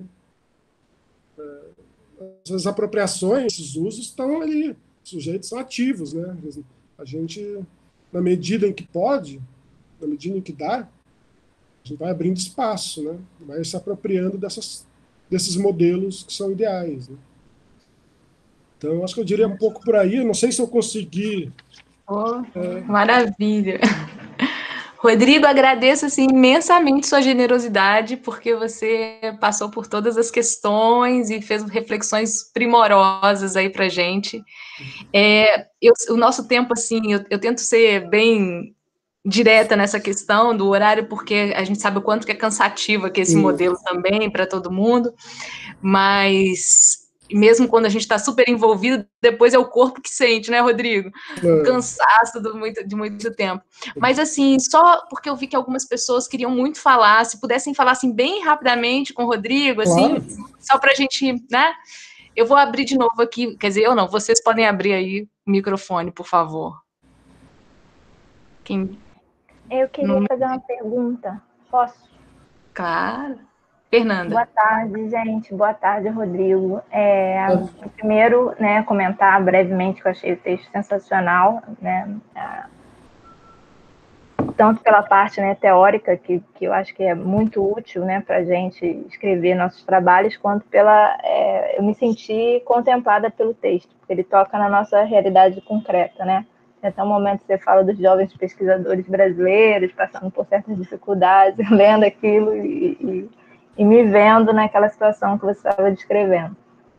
As apropriações, esses usos estão ali, os sujeitos são ativos, né? A gente, na medida em que pode, na medida em que dá, a gente vai abrindo espaço, né? Vai se apropriando desses modelos que são ideais, né? Então, acho que eu diria um pouco por aí. Eu não sei se eu consegui. Maravilha. Rodrigo, agradeço assim, imensamente sua generosidade, porque você passou por todas as questões e fez reflexões primorosas aí para a gente. O nosso tempo, assim, eu tento ser bem direta nessa questão do horário, porque a gente sabe o quanto que é cansativo aqui esse modelo também para todo mundo, mas mesmo quando a gente está super envolvido, depois é o corpo que sente, né, Rodrigo? O cansaço de muito tempo. Mas, assim, só porque eu vi que algumas pessoas queriam muito falar, se pudessem falar, assim, bem rapidamente com o Rodrigo, assim, claro. Só para a gente, né? Eu vou abrir de novo aqui, quer dizer, eu não, vocês podem abrir aí o microfone, por favor. Eu queria fazer uma pergunta, posso? Claro. Fernanda. Boa tarde, gente. Boa tarde, Rodrigo. Primeiro, né, comentar brevemente que eu achei o texto sensacional, né, tanto pela parte, né, teórica, que eu acho que é muito útil, né, para a gente escrever nossos trabalhos, quanto eu me senti contemplada pelo texto, porque ele toca na nossa realidade concreta, né? Até um momento você fala dos jovens pesquisadores brasileiros passando por certas dificuldades, lendo aquilo e me vendo naquela situação que você estava descrevendo.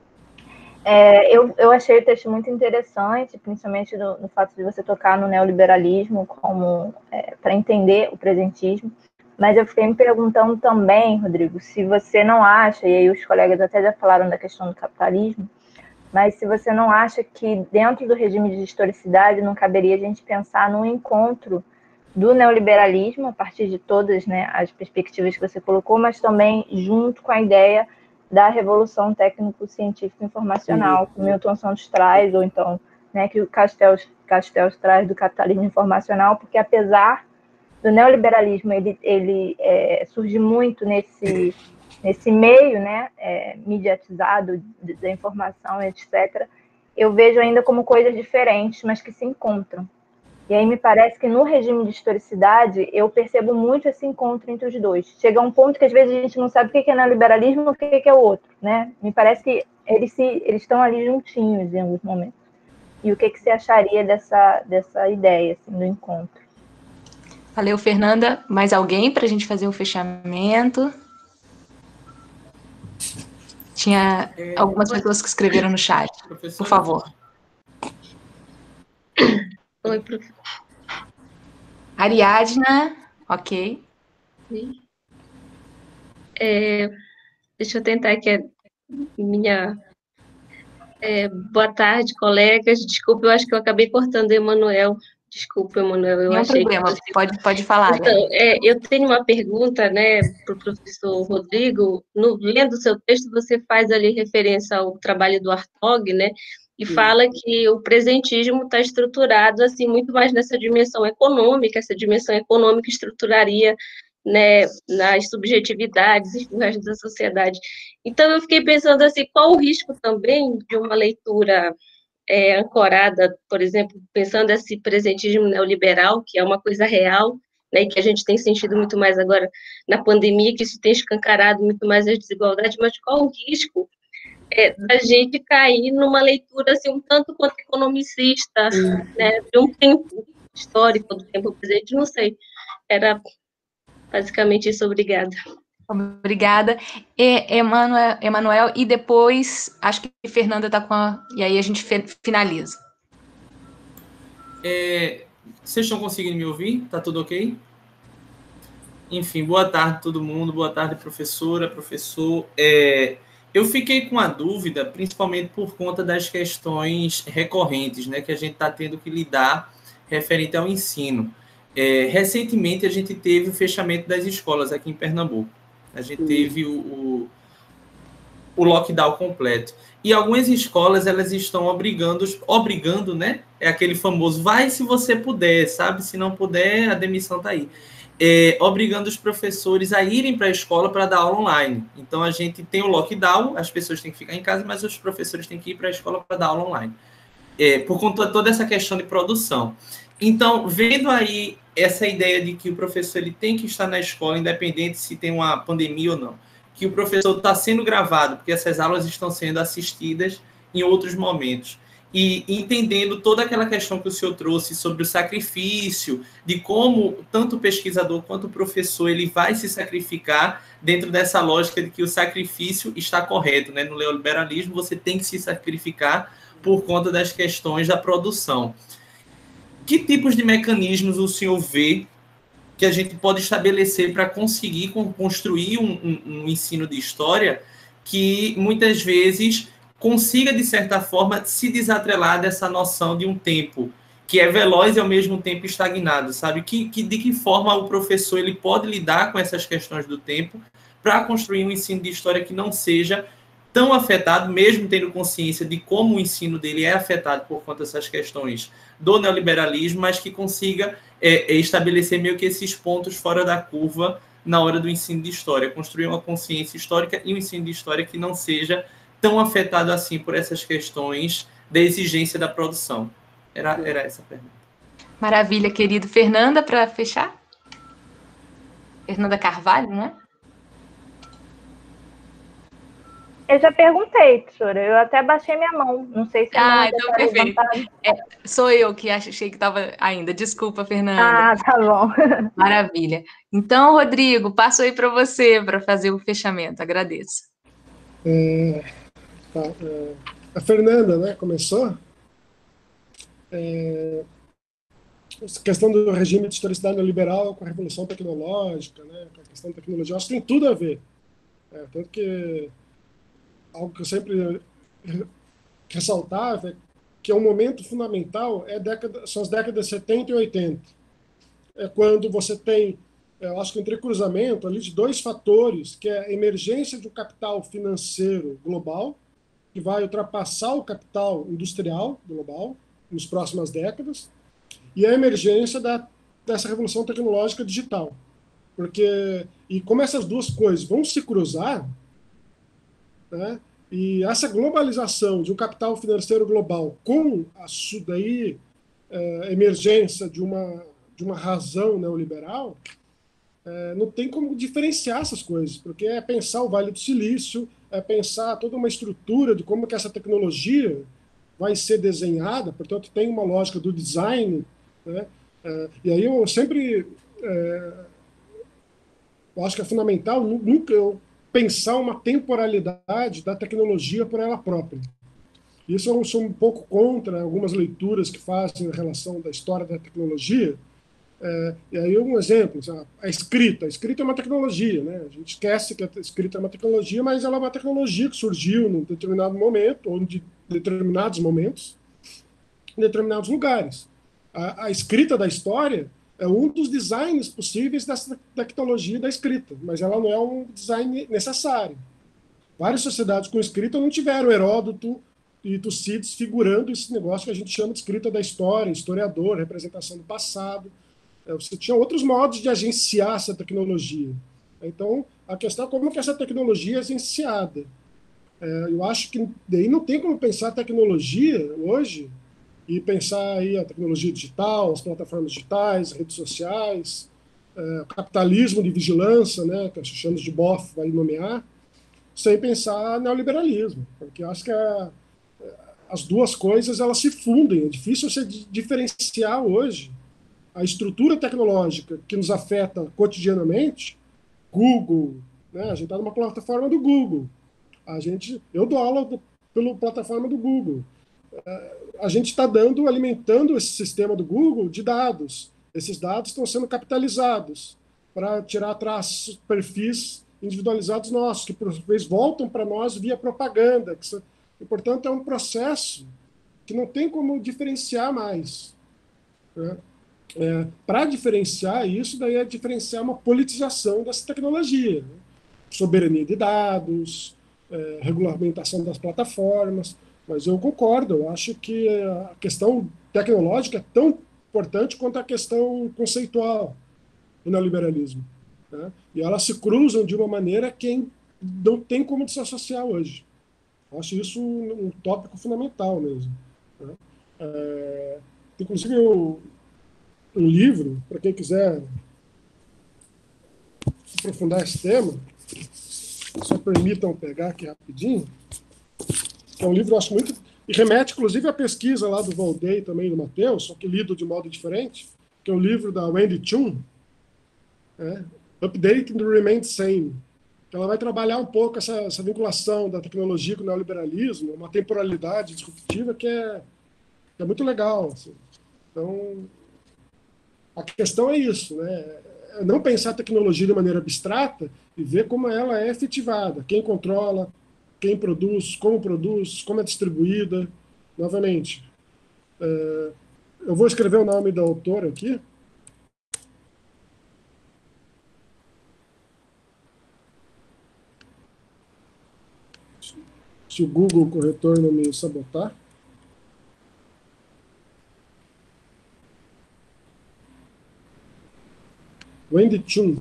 Eu achei o texto muito interessante, principalmente no fato de você tocar no neoliberalismo para entender o presentismo, mas eu fiquei me perguntando também, Rodrigo, se você não acha, e aí os colegas até já falaram da questão do capitalismo, mas se você não acha que dentro do regime de historicidade não caberia a gente pensar num encontro do neoliberalismo, a partir de todas, né, as perspectivas que você colocou, mas também junto com a ideia da revolução técnico-científica informacional, que o Milton Santos traz, ou então, né, que o Castells traz do capitalismo informacional, porque apesar do neoliberalismo, ele surge muito nesse meio, né, mediatizado da informação, etc., eu vejo ainda como coisas diferentes, mas que se encontram. E aí me parece que no regime de historicidade eu percebo muito esse encontro entre os dois. Chega a um ponto que às vezes a gente não sabe o que é neoliberalismo e o que é o outro, né? Me parece que eles estão ali juntinhos em alguns momentos. E o que você acharia dessa ideia, assim, do encontro? Valeu, Fernanda. Mais alguém para a gente fazer o fechamento? Tinha algumas pessoas que escreveram no chat. Por favor. Oi, professor. Ariadna, ok. Deixa eu tentar aqui boa tarde, colegas. Desculpa, eu acho que eu acabei cortando o Emanuel. Desculpa, Emanuel. Não tem problema, pode falar. Então, eu tenho uma pergunta, né, para o professor Rodrigo. Lendo o seu texto, você faz ali referência ao trabalho do Hartog, né? E fala que o presentismo está estruturado assim muito mais nessa dimensão econômica, essa dimensão econômica estruturaria, né, nas subjetividades e no resto da sociedade. Então, eu fiquei pensando assim, qual o risco também de uma leitura ancorada, por exemplo, pensando esse presentismo neoliberal, que é uma coisa real, né, e que a gente tem sentido muito mais agora na pandemia, que isso tem escancarado muito mais as desigualdades, mas qual o risco da gente cair numa leitura assim, um tanto quanto economicista, né, de um tempo histórico, do tempo presente, não sei. Era basicamente isso, obrigada. Obrigada. Emanuel, e depois, acho que Fernanda está com e aí a gente finaliza. Vocês estão conseguindo me ouvir? Tá tudo ok? Enfim, boa tarde todo mundo, boa tarde professora, professor. Eu fiquei com a dúvida, principalmente por conta das questões recorrentes, né, que a gente está tendo que lidar referente ao ensino. Recentemente a gente teve o fechamento das escolas aqui em Pernambuco. A gente teve o lockdown completo. E algumas escolas, elas estão obrigando, né? É aquele famoso, vai se você puder, sabe? Se não puder, a demissão está aí. Obrigando os professores a irem para a escola para dar aula online. Então, a gente tem o lockdown, as pessoas têm que ficar em casa, mas os professores têm que ir para a escola para dar aula online. Por conta de toda essa questão de produção. Então, vendo aí essa ideia de que o professor ele tem que estar na escola, independente se tem uma pandemia ou não, que o professor está sendo gravado, porque essas aulas estão sendo assistidas em outros momentos. E entendendo toda aquela questão que o senhor trouxe sobre o sacrifício, de como tanto o pesquisador quanto o professor ele vai se sacrificar dentro dessa lógica de que o sacrifício está correto, né? No neoliberalismo, você tem que se sacrificar por conta das questões da produção. Que tipos de mecanismos o senhor vê que a gente pode estabelecer para conseguir construir um ensino de história que, muitas vezes, consiga, de certa forma, se desatrelar dessa noção de um tempo que é veloz e, ao mesmo tempo, estagnado, sabe? De que forma o professor ele pode lidar com essas questões do tempo para construir um ensino de história que não seja tão afetado, mesmo tendo consciência de como o ensino dele é afetado por conta dessas questões do neoliberalismo, mas que consiga estabelecer meio que esses pontos fora da curva na hora do ensino de história, construir uma consciência histórica e um ensino de história que não seja tão afetado assim por essas questões da exigência da produção. Era essa a pergunta. Maravilha, querido. Fernanda, para fechar? Fernanda Carvalho, né? Eu já perguntei, professora. Eu até baixei minha mão. Não sei se então perfeito. Sou eu que achei que estava ainda. Desculpa, Fernanda. Tá bom. Maravilha. Então, Rodrigo, passo aí para você para fazer o fechamento. Agradeço. A Fernanda, né, começou. Essa questão do regime de historicidade neoliberal com a revolução tecnológica, né, com a questão da tecnologia, acho que tem tudo a ver. Tanto que algo que eu sempre ressaltava é que é um momento fundamental, são as décadas 70 e 80. É quando você tem, eu acho que um entrecruzamento ali de dois fatores, que é a emergência de um capital financeiro global, que vai ultrapassar o capital industrial global nas próximas décadas, e a emergência dessa revolução tecnológica digital. E como essas duas coisas vão se cruzar, né, e essa globalização de um capital financeiro global com a emergência de uma razão neoliberal, não tem como diferenciar essas coisas, porque é pensar o Vale do Silício, é pensar toda uma estrutura de como que essa tecnologia vai ser desenhada, portanto tem uma lógica do design, né? E aí eu sempre eu acho que é fundamental nunca pensar uma temporalidade da tecnologia por ela própria. Isso eu sou um pouco contra algumas leituras que fazem em relação da história da tecnologia. E aí um exemplo, a escrita. A escrita é uma tecnologia, né? A gente esquece que a escrita é uma tecnologia, mas ela é uma tecnologia que surgiu num determinado momento, ou de determinados momentos, em determinados lugares. A escrita da história é um dos designs possíveis dessa tecnologia da escrita, mas ela não é um design necessário. Várias sociedades com escrita não tiveram Heródoto e Tucídides figurando esse negócio que a gente chama de escrita da história, historiador, representação do passado. Você tinha outros modos de agenciar essa tecnologia. Então, a questão é como que essa tecnologia é agenciada. Eu acho que daí não tem como pensar a tecnologia hoje e pensar aí a tecnologia digital, as plataformas digitais, redes sociais, capitalismo de vigilância, né, que a Xuxana de Boff vai nomear, sem pensar neoliberalismo, porque eu acho que as duas coisas elas se fundem. É difícil você diferenciar hoje a estrutura tecnológica que nos afeta cotidianamente. Google, né, a gente está numa plataforma do Google. Eu dou aula pela plataforma do Google. a gente está alimentando esse sistema do Google de dados. Esses dados estão sendo capitalizados para tirar traços, perfis individualizados nossos, que por vezes voltam para nós via propaganda. E, portanto, é um processo que não tem como diferenciar mais. Né? Para diferenciar isso, daí é diferenciar uma politização dessa tecnologia. Né? Soberania de dados, regulamentação das plataformas. Mas eu concordo, eu acho que a questão tecnológica é tão importante quanto a questão conceitual do neoliberalismo. Né? E elas se cruzam de uma maneira que não tem como desassociar hoje. Eu acho isso um tópico fundamental mesmo. Né? Inclusive, um livro, para quem quiser aprofundar esse tema, só permitam pegar aqui rapidinho, que é um livro, eu acho muito... E remete, inclusive, à pesquisa lá do Valdei, também do Matheus, só que lido de modo diferente, que é o livro da Wendy Chun, Updating the Remain Same, que ela vai trabalhar um pouco essa vinculação da tecnologia com o neoliberalismo, uma temporalidade disruptiva que é muito legal. Assim. Então, a questão é isso, né? É não pensar a tecnologia de maneira abstrata e ver como ela é efetivada, quem controla, quem produz, como é distribuída. Novamente, eu vou escrever o nome da autora aqui. Se o Google corretor não me sabotar. Wendy Chun.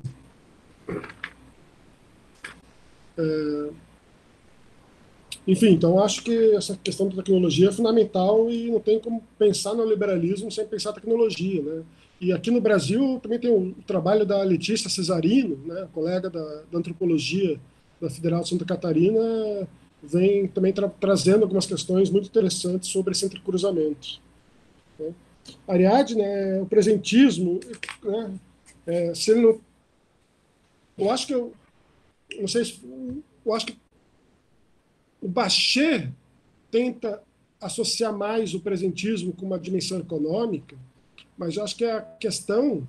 Enfim, então acho que essa questão da tecnologia é fundamental e não tem como pensar no liberalismo sem pensar tecnologia, né? E aqui no Brasil também tem o trabalho da Letícia Cesarino, né, colega da antropologia da Federal de Santa Catarina, vem também trazendo algumas questões muito interessantes sobre esse entrecruzamento. Né? Ariadne, né, o presentismo, né, se ele não... Eu acho que não sei se... Eu acho que o Bachet tenta associar mais o presentismo com uma dimensão econômica, mas eu acho que a questão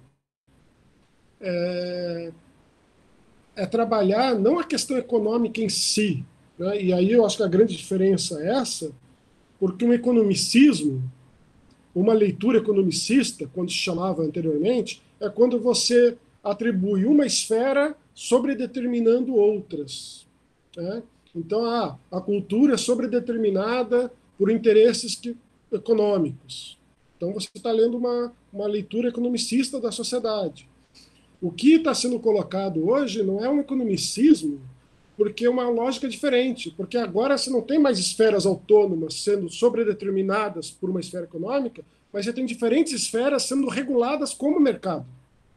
é trabalhar não a questão econômica em si, né? E aí eu acho que a grande diferença é essa, porque um economicismo, uma leitura economicista, quando se chamava anteriormente, é quando você atribui uma esfera sobredeterminando outras. Né? Então, a cultura é sobredeterminada por interesses econômicos. Então, você está lendo uma leitura economicista da sociedade. O que está sendo colocado hoje não é um economicismo, porque é uma lógica diferente, porque agora você não tem mais esferas autônomas sendo sobredeterminadas por uma esfera econômica, mas você tem diferentes esferas sendo reguladas como mercado.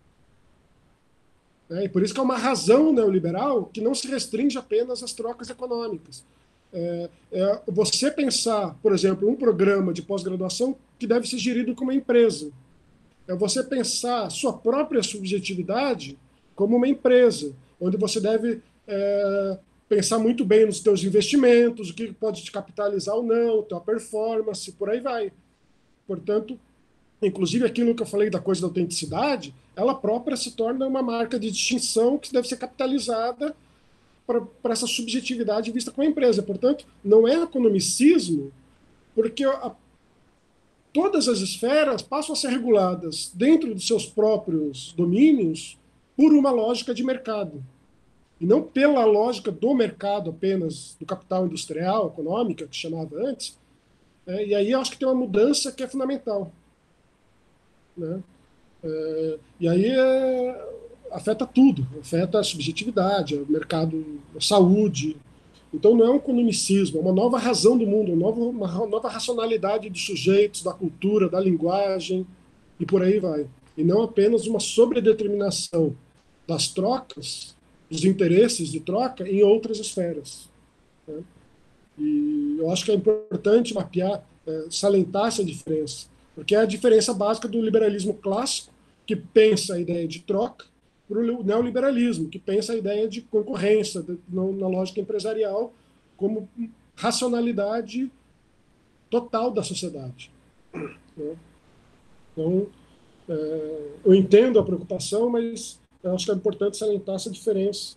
E por isso que é uma razão neoliberal que não se restringe apenas às trocas econômicas. Você pensar, por exemplo, um programa de pós-graduação que deve ser gerido como uma empresa. É você pensar a sua própria subjetividade como uma empresa, onde você deve pensar muito bem nos teus investimentos, o que pode te capitalizar ou não, tua performance, por aí vai. Portanto, inclusive aquilo que eu falei da coisa da autenticidade, ela própria se torna uma marca de distinção que deve ser capitalizada para essa subjetividade vista como empresa. Portanto, não é economicismo, porque todas as esferas passam a ser reguladas dentro dos seus próprios domínios por uma lógica de mercado. E não pela lógica do mercado apenas, do capital industrial, econômica, que chamava antes. E aí eu acho que tem uma mudança que é fundamental. Né? E aí afeta tudo, afeta a subjetividade, o mercado, a saúde. Então não é um economicismo, é uma nova razão do mundo, uma nova racionalidade dos sujeitos, da cultura, da linguagem, e por aí vai. E não apenas uma sobredeterminação das trocas, dos interesses de troca em outras esferas. Né? E eu acho que é importante mapear, salientar essa diferença, porque é a diferença básica do liberalismo clássico, que pensa a ideia de troca, para o neoliberalismo, que pensa a ideia de concorrência na lógica empresarial como racionalidade total da sociedade. Né? Então, eu entendo a preocupação, mas eu acho que é importante salientar essa diferença.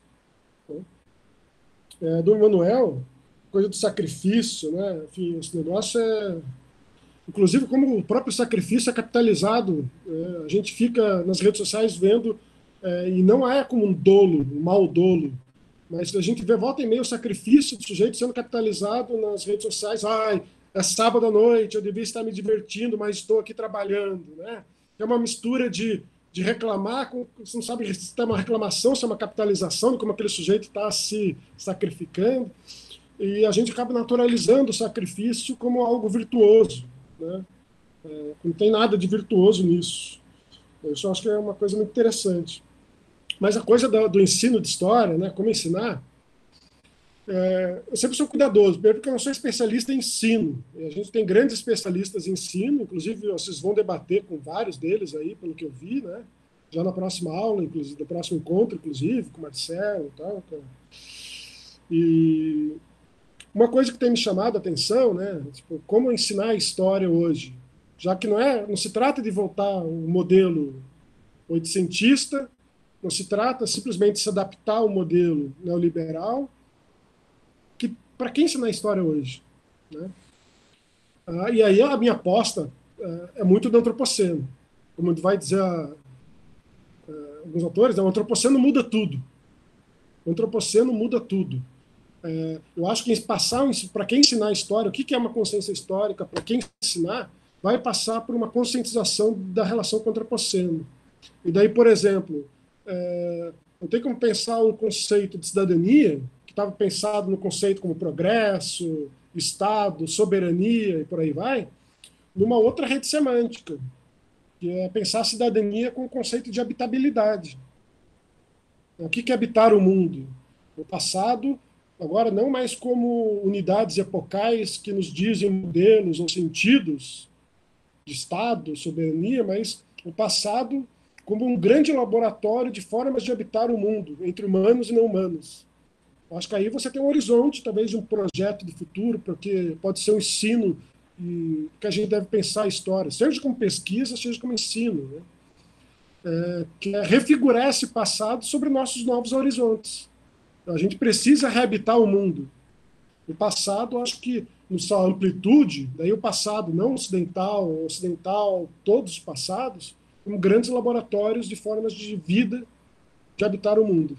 Né? Do Emmanuel, coisa do sacrifício, né? Enfim, esse negócio inclusive, como o próprio sacrifício é capitalizado, a gente fica nas redes sociais vendo, e não é como um dolo, um mau dolo, mas a gente vê volta e meia o sacrifício do sujeito sendo capitalizado nas redes sociais. É sábado à noite, eu devia estar me divertindo, mas estou aqui trabalhando. Né? É uma mistura de reclamar, você não sabe se é uma reclamação, se é uma capitalização de como aquele sujeito está se sacrificando, e a gente acaba naturalizando o sacrifício como algo virtuoso. Né? Não tem nada de virtuoso nisso. Isso eu acho que é uma coisa muito interessante. Mas a coisa do ensino de história, né, como ensinar, eu sempre sou cuidadoso, primeiro porque eu não sou especialista em ensino. A gente tem grandes especialistas em ensino, inclusive vocês vão debater com vários deles aí, pelo que eu vi, né? Já na próxima aula, inclusive, no próximo encontro, inclusive, com o Marcelo e tal. E uma coisa que tem me chamado a atenção, né, tipo, como ensinar a história hoje, já que não se trata de voltar ao modelo oitocentista, não se trata simplesmente de se adaptar ao modelo neoliberal, que para quem ensinar a história hoje? Né? E aí a minha aposta é muito do antropoceno. Como vai dizer alguns autores, o antropoceno muda tudo. O antropoceno muda tudo. Eu acho que para quem ensinar a história, o que é uma consciência histórica, para quem ensinar, vai passar por uma conscientização da relação com o antropoceno. E daí, por exemplo, não tem como pensar um conceito de cidadania que estava pensado no conceito como progresso, Estado, soberania e por aí vai, numa outra rede semântica, que é pensar a cidadania com o conceito de habitabilidade. O que é habitar o mundo? O passado, agora não mais como unidades epocais que nos dizem modelos ou sentidos de Estado, soberania, mas o passado como um grande laboratório de formas de habitar o mundo, entre humanos e não humanos. Acho que aí você tem um horizonte, talvez, de um projeto de futuro, porque pode ser um ensino que a gente deve pensar a história, seja como pesquisa, seja como ensino, né? Que é refigurar esse passado sobre nossos novos horizontes. A gente precisa rehabitar o mundo. O passado, acho que, na sua amplitude, daí o passado não ocidental, todos os passados, como grandes laboratórios de formas de vida de habitar o mundo.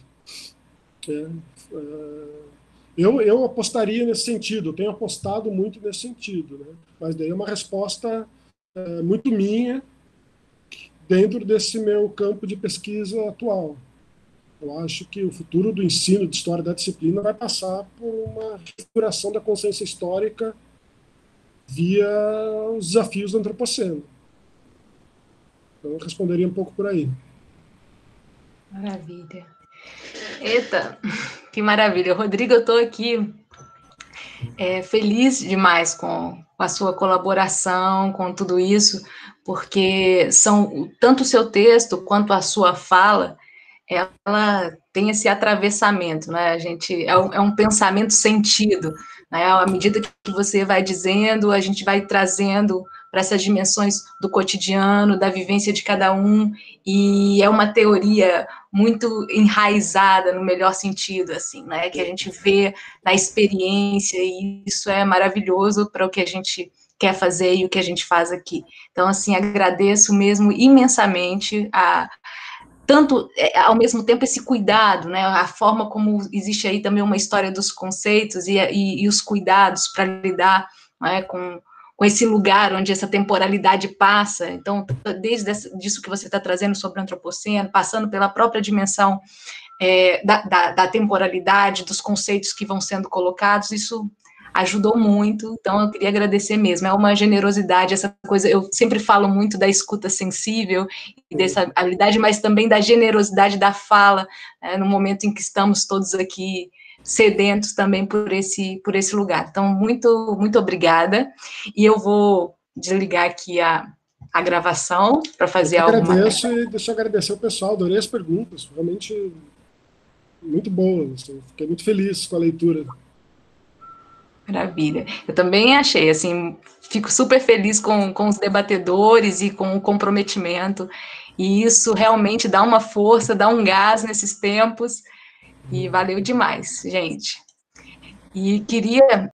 Eu apostaria nesse sentido, eu tenho apostado muito nesse sentido, né? Mas daí é uma resposta muito minha dentro desse meu campo de pesquisa atual. Eu acho que o futuro do ensino de história da disciplina vai passar por uma refiguração da consciência histórica via os desafios do antropoceno. Então, eu responderia um pouco por aí. Maravilha. Eita, que maravilha. Rodrigo, eu estou aqui feliz demais com a sua colaboração, com tudo isso, porque tanto o seu texto quanto a sua fala, ela tem esse atravessamento, né? A gente é um pensamento sentido, né? À medida que você vai dizendo, a gente vai trazendo para essas dimensões do cotidiano, da vivência de cada um, e é uma teoria muito enraizada no melhor sentido, assim, né? Que a gente vê na experiência, e isso é maravilhoso para o que a gente quer fazer e o que a gente faz aqui. Então, assim, agradeço mesmo imensamente tanto, ao mesmo tempo, esse cuidado, né, a forma como existe aí também uma história dos conceitos e os cuidados para lidar, né, com esse lugar onde essa temporalidade passa. Então, desde disso que você está trazendo sobre o antropoceno, passando pela própria dimensão da temporalidade, dos conceitos que vão sendo colocados, isso ajudou muito, então eu queria agradecer mesmo, é uma generosidade, essa coisa, eu sempre falo muito da escuta sensível, e dessa habilidade, mas também da generosidade da fala, no momento em que estamos todos aqui sedentos também por esse lugar. Então, muito, muito obrigada, e eu vou desligar aqui a gravação para fazer alguma... Agradeço, e deixa eu agradecer ao pessoal, adorei as perguntas, realmente muito boas, fiquei muito feliz com a leitura. Maravilha. Eu também achei, assim, fico super feliz com os debatedores e com o comprometimento, e isso realmente dá uma força, dá um gás nesses tempos, e valeu demais, gente. E queria